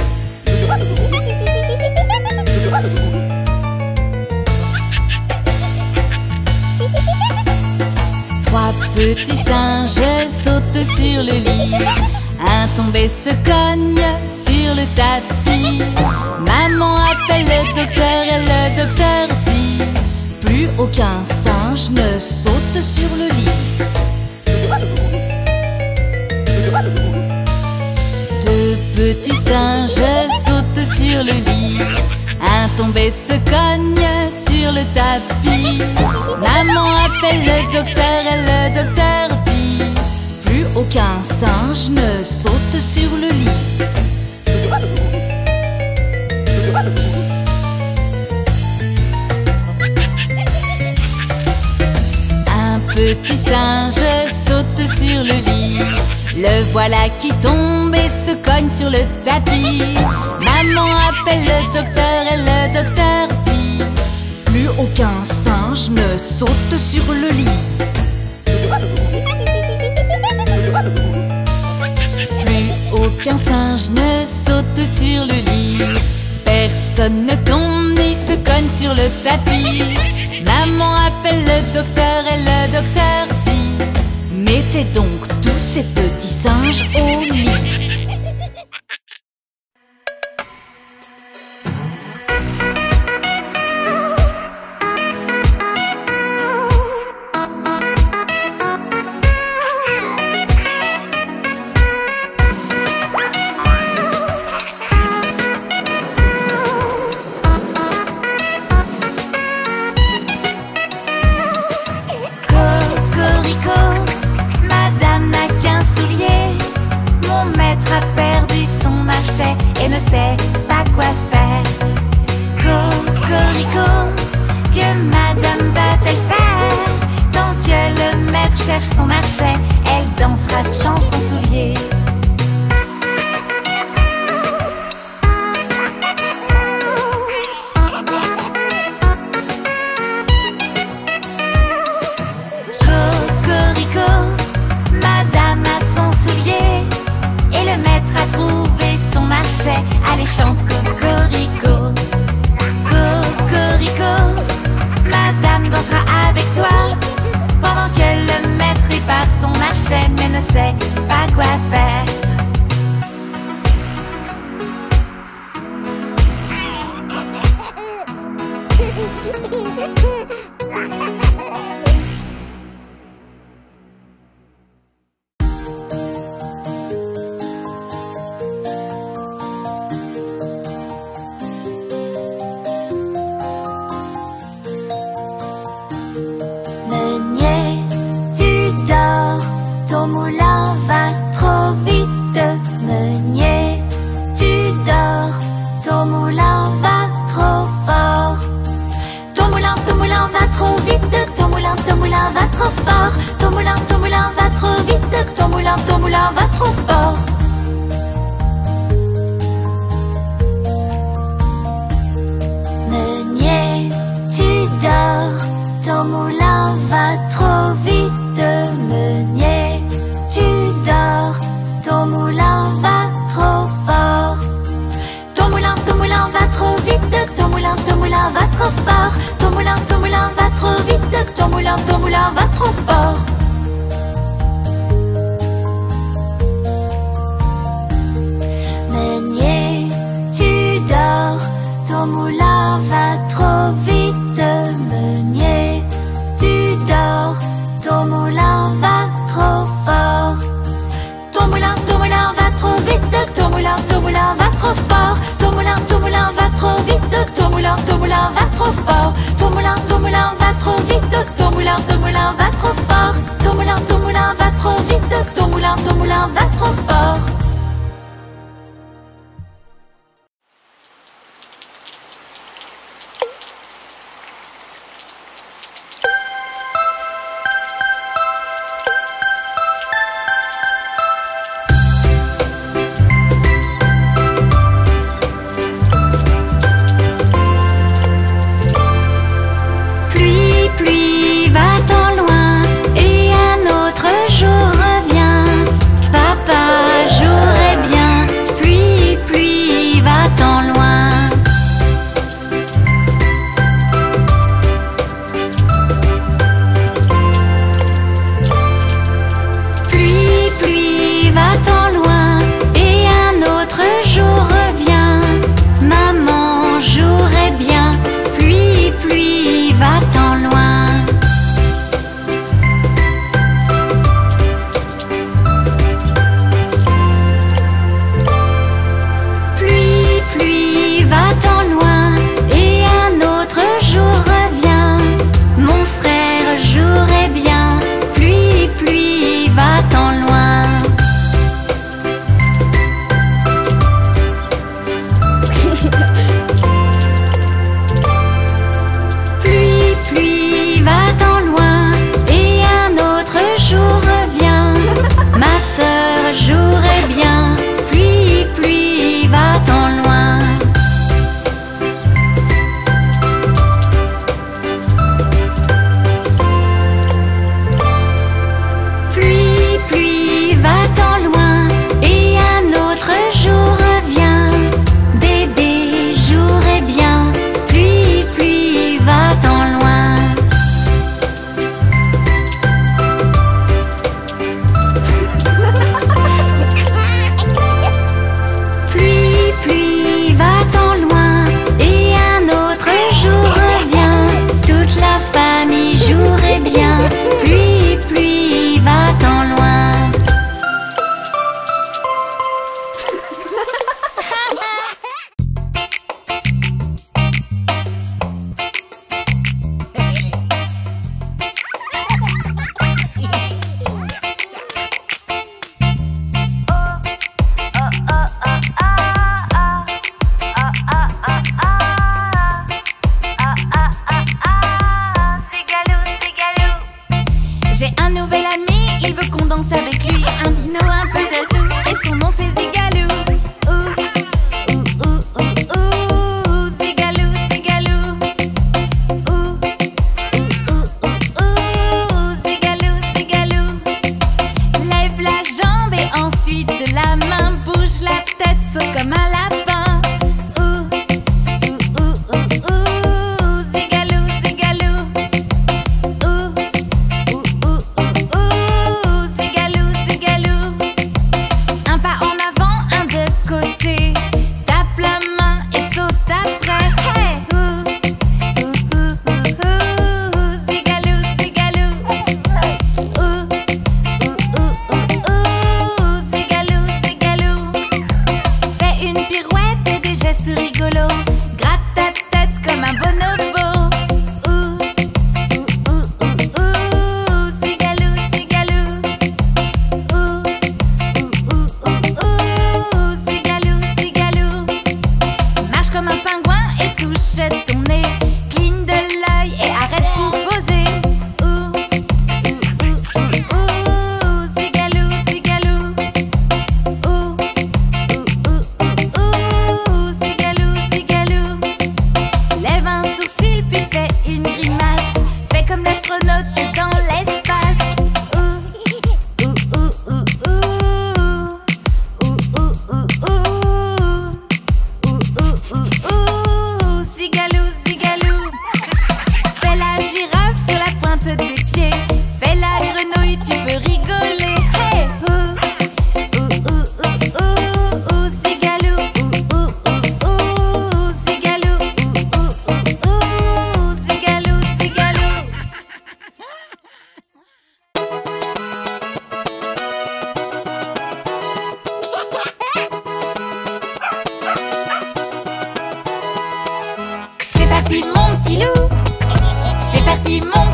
Trois petits singes sautent sur le lit. Un tombé se cogne sur le tapis. Maman appelle le docteur et le docteur dit: plus aucun singe ne saute sur le lit. tombé se cogne sur le tapis. Maman appelle le docteur et le docteur dit: plus aucun singe ne saute sur le lit. Un petit singe saute sur le lit. Le voilà qui tombe et se cogne sur le tapis. Maman appelle le docteur et le docteur dit: plus aucun singe ne saute sur le lit. Plus aucun singe ne saute sur le lit. Personne ne tombe ni se cogne sur le tapis. Maman appelle le docteur et le docteur dit: mettez donc tous ces petits singes au lit. Et ne sait pas quoi faire. Cocorico, que madame va-t-elle faire? Tant que le maître cherche son archet, elle dansera sans son soulier. Cocorico, madame a son soulier et le maître a trouvé son marché. Allez, chante cocorico. Cocorico, madame dansera avec toi pendant que le maître répare son marché mais ne sait pas quoi faire. Ton moulin va trop vite, meunier, tu dors. Ton moulin va trop fort. Ton moulin va trop vite. Ton moulin va trop fort. Ton moulin va trop vite. Ton moulin va trop fort. Meunier, tu dors. Ton moulin va trop vite, meunier. Tu dors, ton moulin va trop fort. Ton moulin va trop vite. Ton moulin va trop fort. Ton moulin va trop vite. Ton moulin va trop fort. Meunier, tu dors. Ton moulin va trop vite. Meunier, tu dors. Ton moulin va trop fort. Ton moulin va trop vite. Ton moulin va trop fort. Ton moulin va trop vite. Ton moulin va trop fort. Ton moulin va trop vite. Ton moulin va trop fort. Ton moulin va trop vite. Ton moulin va trop fort. Pluie, va-t'en loin, et un autre jour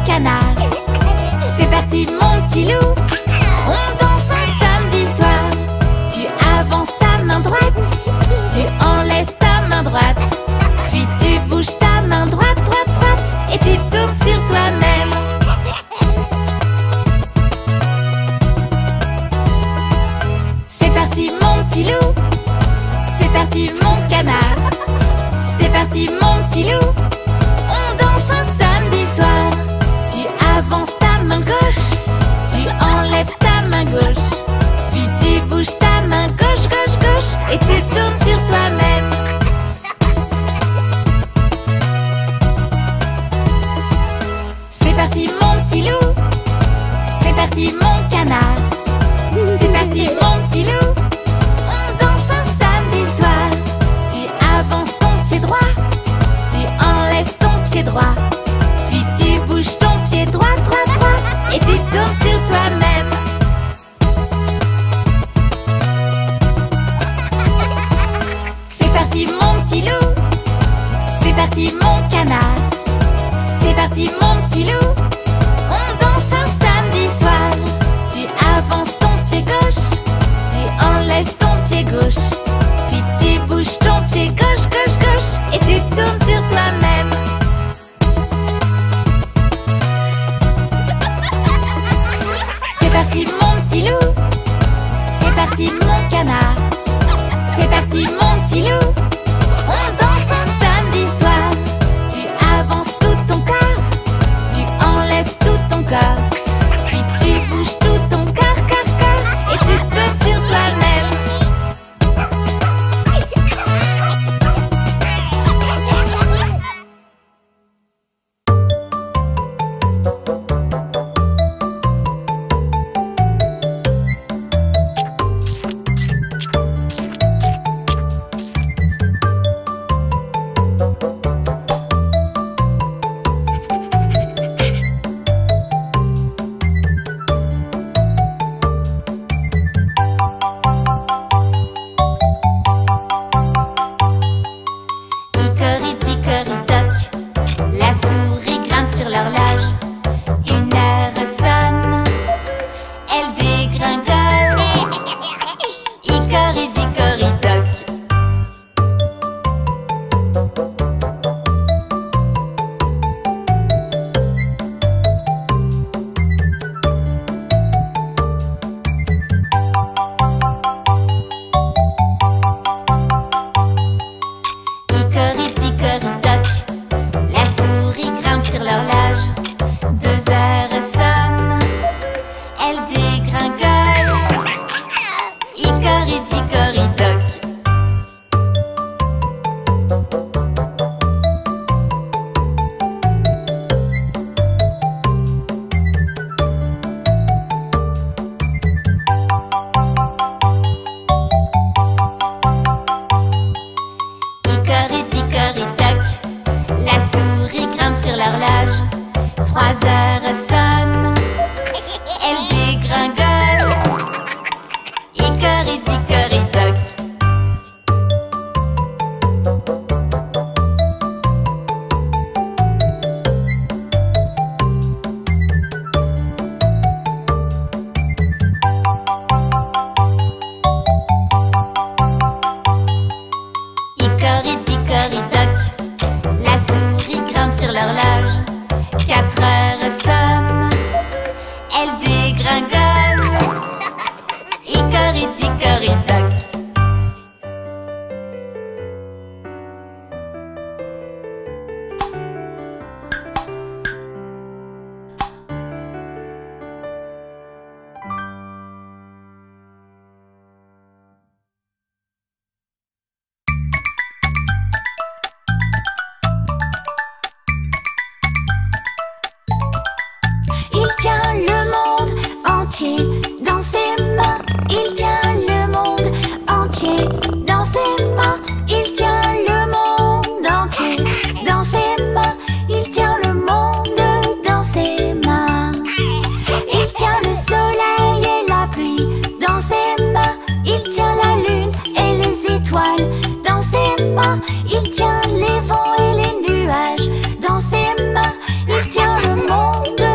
canard. C'est parti mon petit loup, on danse un samedi soir. Tu avances ta main droite, tu enlèves ta main droite, puis tu bouges ta main droite, droite, droite, et tu tournes sur toi-même. C'est parti mon petit loup, c'est parti mon canard. C'est parti mon petit loup, on danse un samedi soir. Tu avances ta main gauche, tu enlèves ta main gauche, puis tu bouges ta main gauche, gauche, gauche, et tu tournes sur toi-même. C'est parti mon petit loup, c'est parti mon canard. C'est parti mon petit loup, on danse un samedi soir. Tu avances ton pied droit, tu enlèves ton pied droit, puis tu bouges ton pied droit, droit, droit, et tu tournes sur toi-même. C'est parti mon petit loup, c'est parti mon canard. C'est parti mon petit loup, on danse un samedi soir. Tu avances ton pied gauche, tu enlèves ton pied gauche, puis tu bouges ton pied gauche, gauche, gauche, et tu tournes sur toi-même. C'est parti mon petit loup, c'est parti mon canard. C'est parti mon petit loup, on danse un samedi soir. Tu avances tout ton corps, tu enlèves tout ton corps, puis tu bouges tout ton corps, corps, corps, et tu tournes sur toi-même. Hickory-dickory-dock, la souris grimpe sur l'horloge. 1 heure sonne, elle dégringole. Hickory-dickory-dock. Hickory-dickory-dock, la souris grimpe sur l'horloge. 2 heures sonnent, elle dégringole. Hickory-dickory-dock. Hickory-dickory-dock, la souris grimpe sur l'horloge. 3 heures sonnent, elle dégringole. Hickory-dickory-dock. Hickory-dickory-dock, la souris grimpe sur l'horloge. 4 heures sonnent, elle dégringole. Hickory-dickory-dock. Il tient le monde entier dans ses mains. Il tient le monde entier dans ses mains. Il tient le monde entier dans ses mains. Il tient le monde dans ses mains. Il tient le soleil et la pluie dans ses mains. Il tient la lune et les étoiles dans ses mains. Il tient les vents et les nuages dans ses mains. Il tient le monde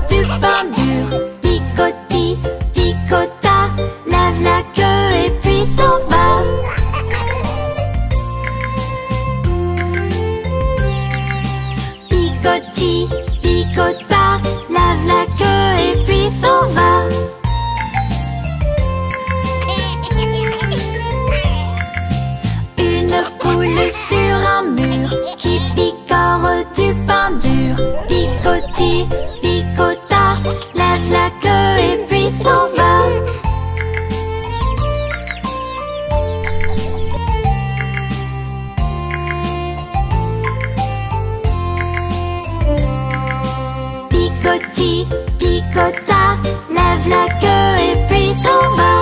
du pain dur. Picoti, picota, lave la queue et puis s'en va. Picoti, picota, lave la queue et puis s'en va. Une poule sur un mur qui picore du pain dur. Picoti, picota, lave la queue et puis s'en va. Picoti, picota, lave la queue et puis s'en va.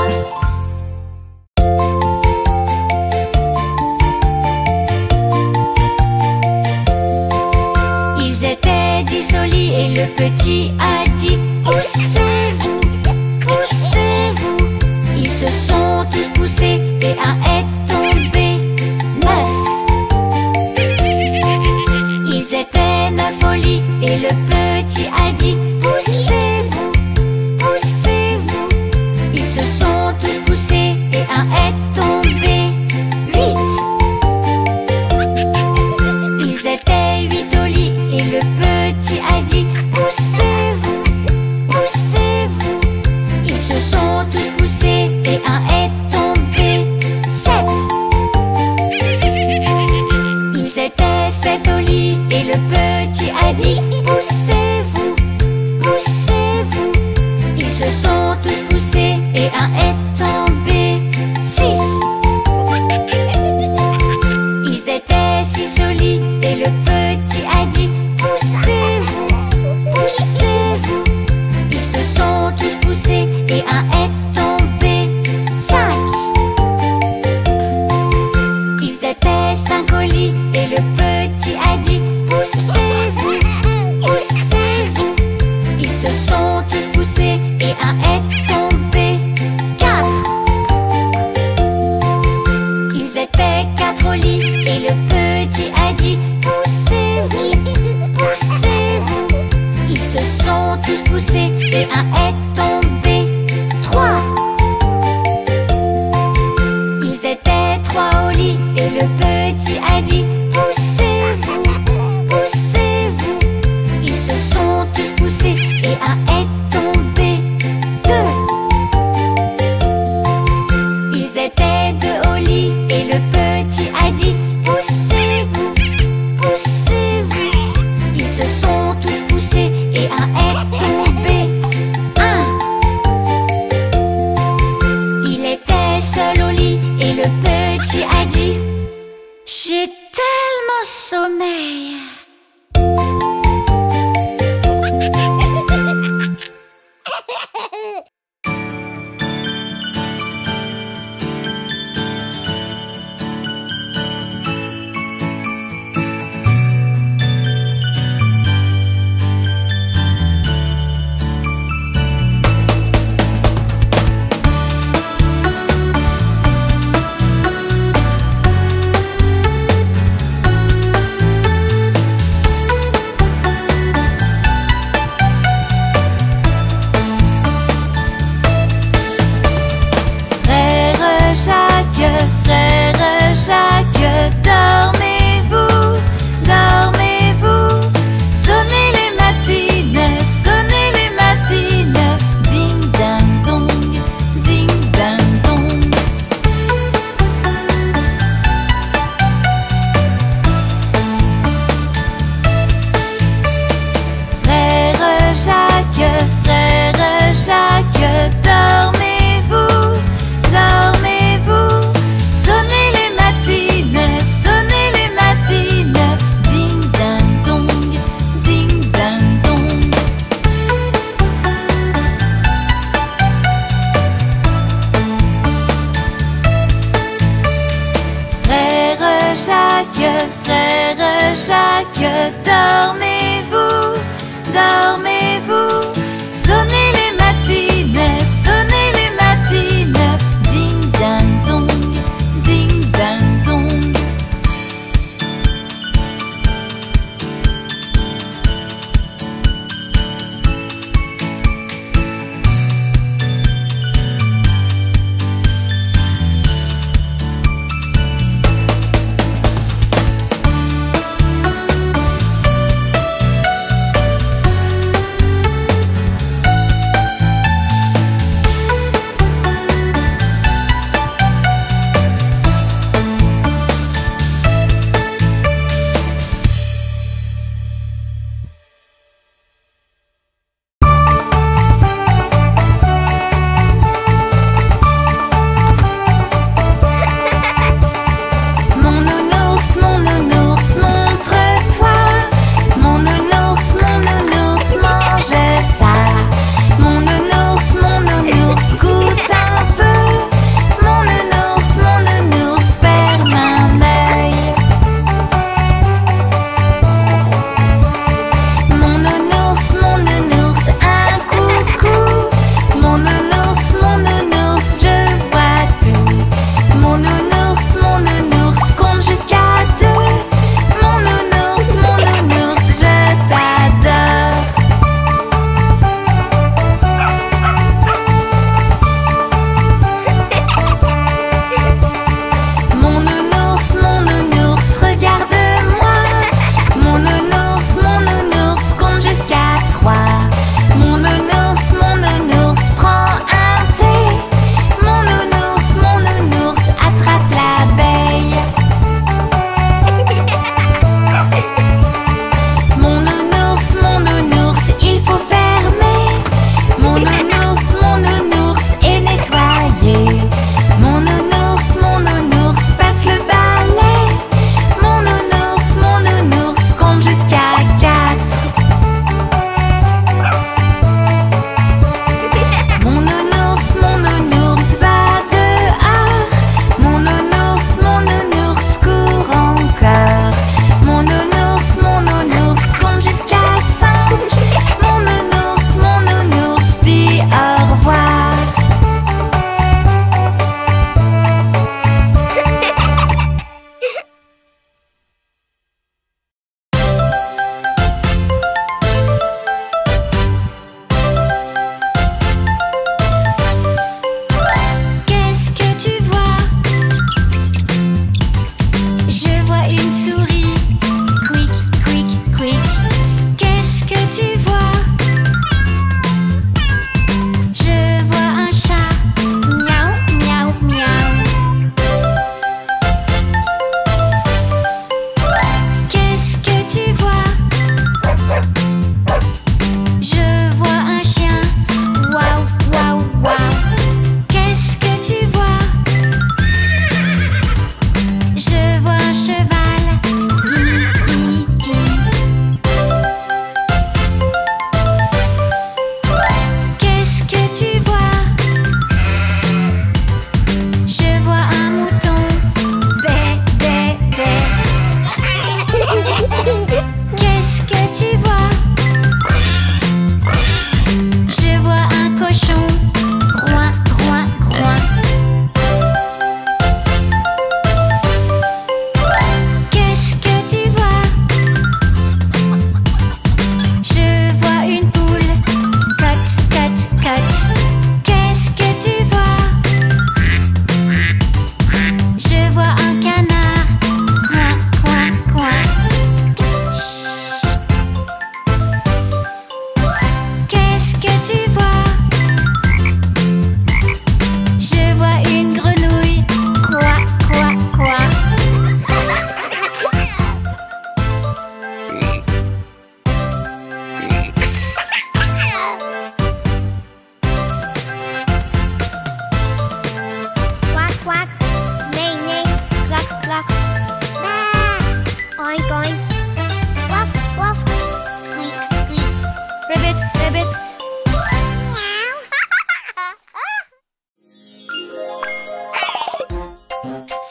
Ils étaient 10 au lit et le petit a dit poussez-vous, poussez-vous. Ils se sont tous poussés et un est tombé. 9. Ils étaient 9 au lit et le petit a dit poussez-vous, poussez-vous. Ils se sont tous poussés et un est tombé. 8. Ils étaient 8 au lit et le petit a dit poussez-vous, poussez-vous. Ils se sont tous poussés et un est tombé. 7. Ils étaient 7 au lit et le petit a dit poussez-vous, poussez-vous. Ils se sont tous poussés et un est tombé. 6. Ils étaient 6 au lit et le petit a dit poussez-vous, poussez-vous. Ils se sont tous poussés et un est tombé. 5. Ils étaient 5 au lit et le petit a dit poussez-vous, poussez-vous. Ils se sont tous poussés et un est tombé. 4. Ils étaient 4 au lit et le petit a dit poussez-vous, poussez-vous. Ils se sont tous poussés et un est tombé. 3. Ils étaient 3 au lit et le petit a dit poussez-vous, poussez-vous. Ils se sont tous poussés et un est tombé. 2. Ils étaient 2 au lit et le petit a dit poussez-vous, poussez-vous. Ils se sont tous poussés et un est tombé. 1. Il était seul au lit et le petit a dit j'ai tellement sommeil. Jacques, dormez-vous, dormez-vous. Sonnez les matines, ding ding dong, ding ding dong.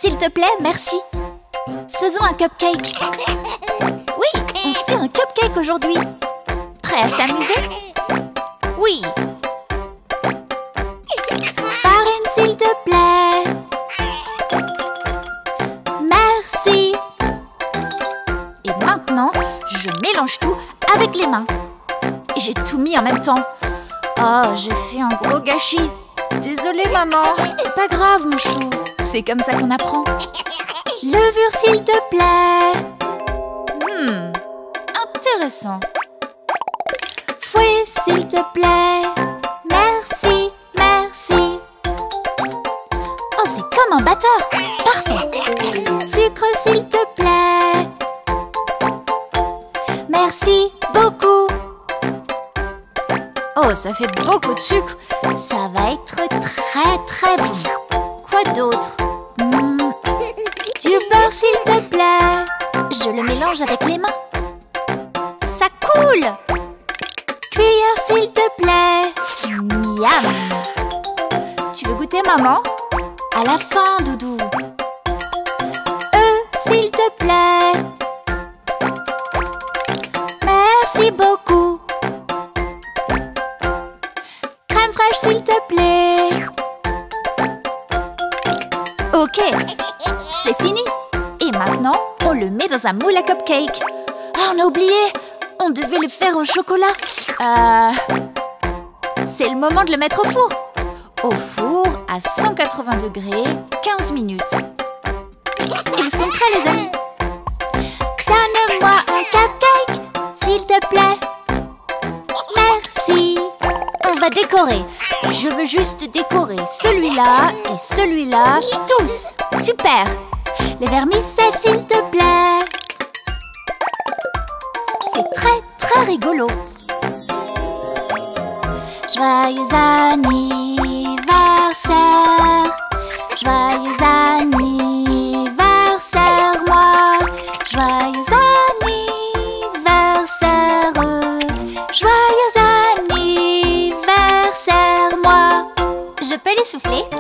s'il te plaît, merci. Faisons un cupcake. Oui, on fait un cupcake aujourd'hui. Prêt à s'amuser? Oui. Farine, s'il te plaît. Merci. Et maintenant, je mélange tout avec les mains. Et j'ai tout mis en même temps. Oh, j'ai fait un gros gâchis. Désolée, maman. Pas grave, mon chou. C'est comme ça qu'on apprend. Levure, s'il te plaît. Intéressant. Fouet, s'il te plaît. Merci, merci. Oh, c'est comme un batteur. Parfait. Sucre, s'il te plaît. Merci beaucoup. Oh, ça fait beaucoup de sucre. Ça va être très bon. Quoi d'autre? Du beurre, s'il te plaît. Je le mélange avec les mains. Ça coule. Cuillère, s'il te plaît. Miam. Tu veux goûter, maman? À la fin, doudou. S'il te plaît. Merci beaucoup. Crème fraîche, s'il te plaît. Ok, c'est fini. Et maintenant, on le met dans un moule à cupcake. Ah, on a oublié. On devait le faire au chocolat. C'est le moment de le mettre au four. Au four à 180 degrés, 15 minutes. Ils sont prêts, les amis. Donne-moi un cupcake, s'il te plaît. Merci. On va décorer. Je veux juste décorer celui-là et celui-là, tous. Super. Les vermicelles, s'il te plaît. C'est très rigolo. Joyeux anniversaire. Joyeux anniversaire, moi. Joyeux anniversaire. Joyeux anniversaire, moi. Je peux les souffler?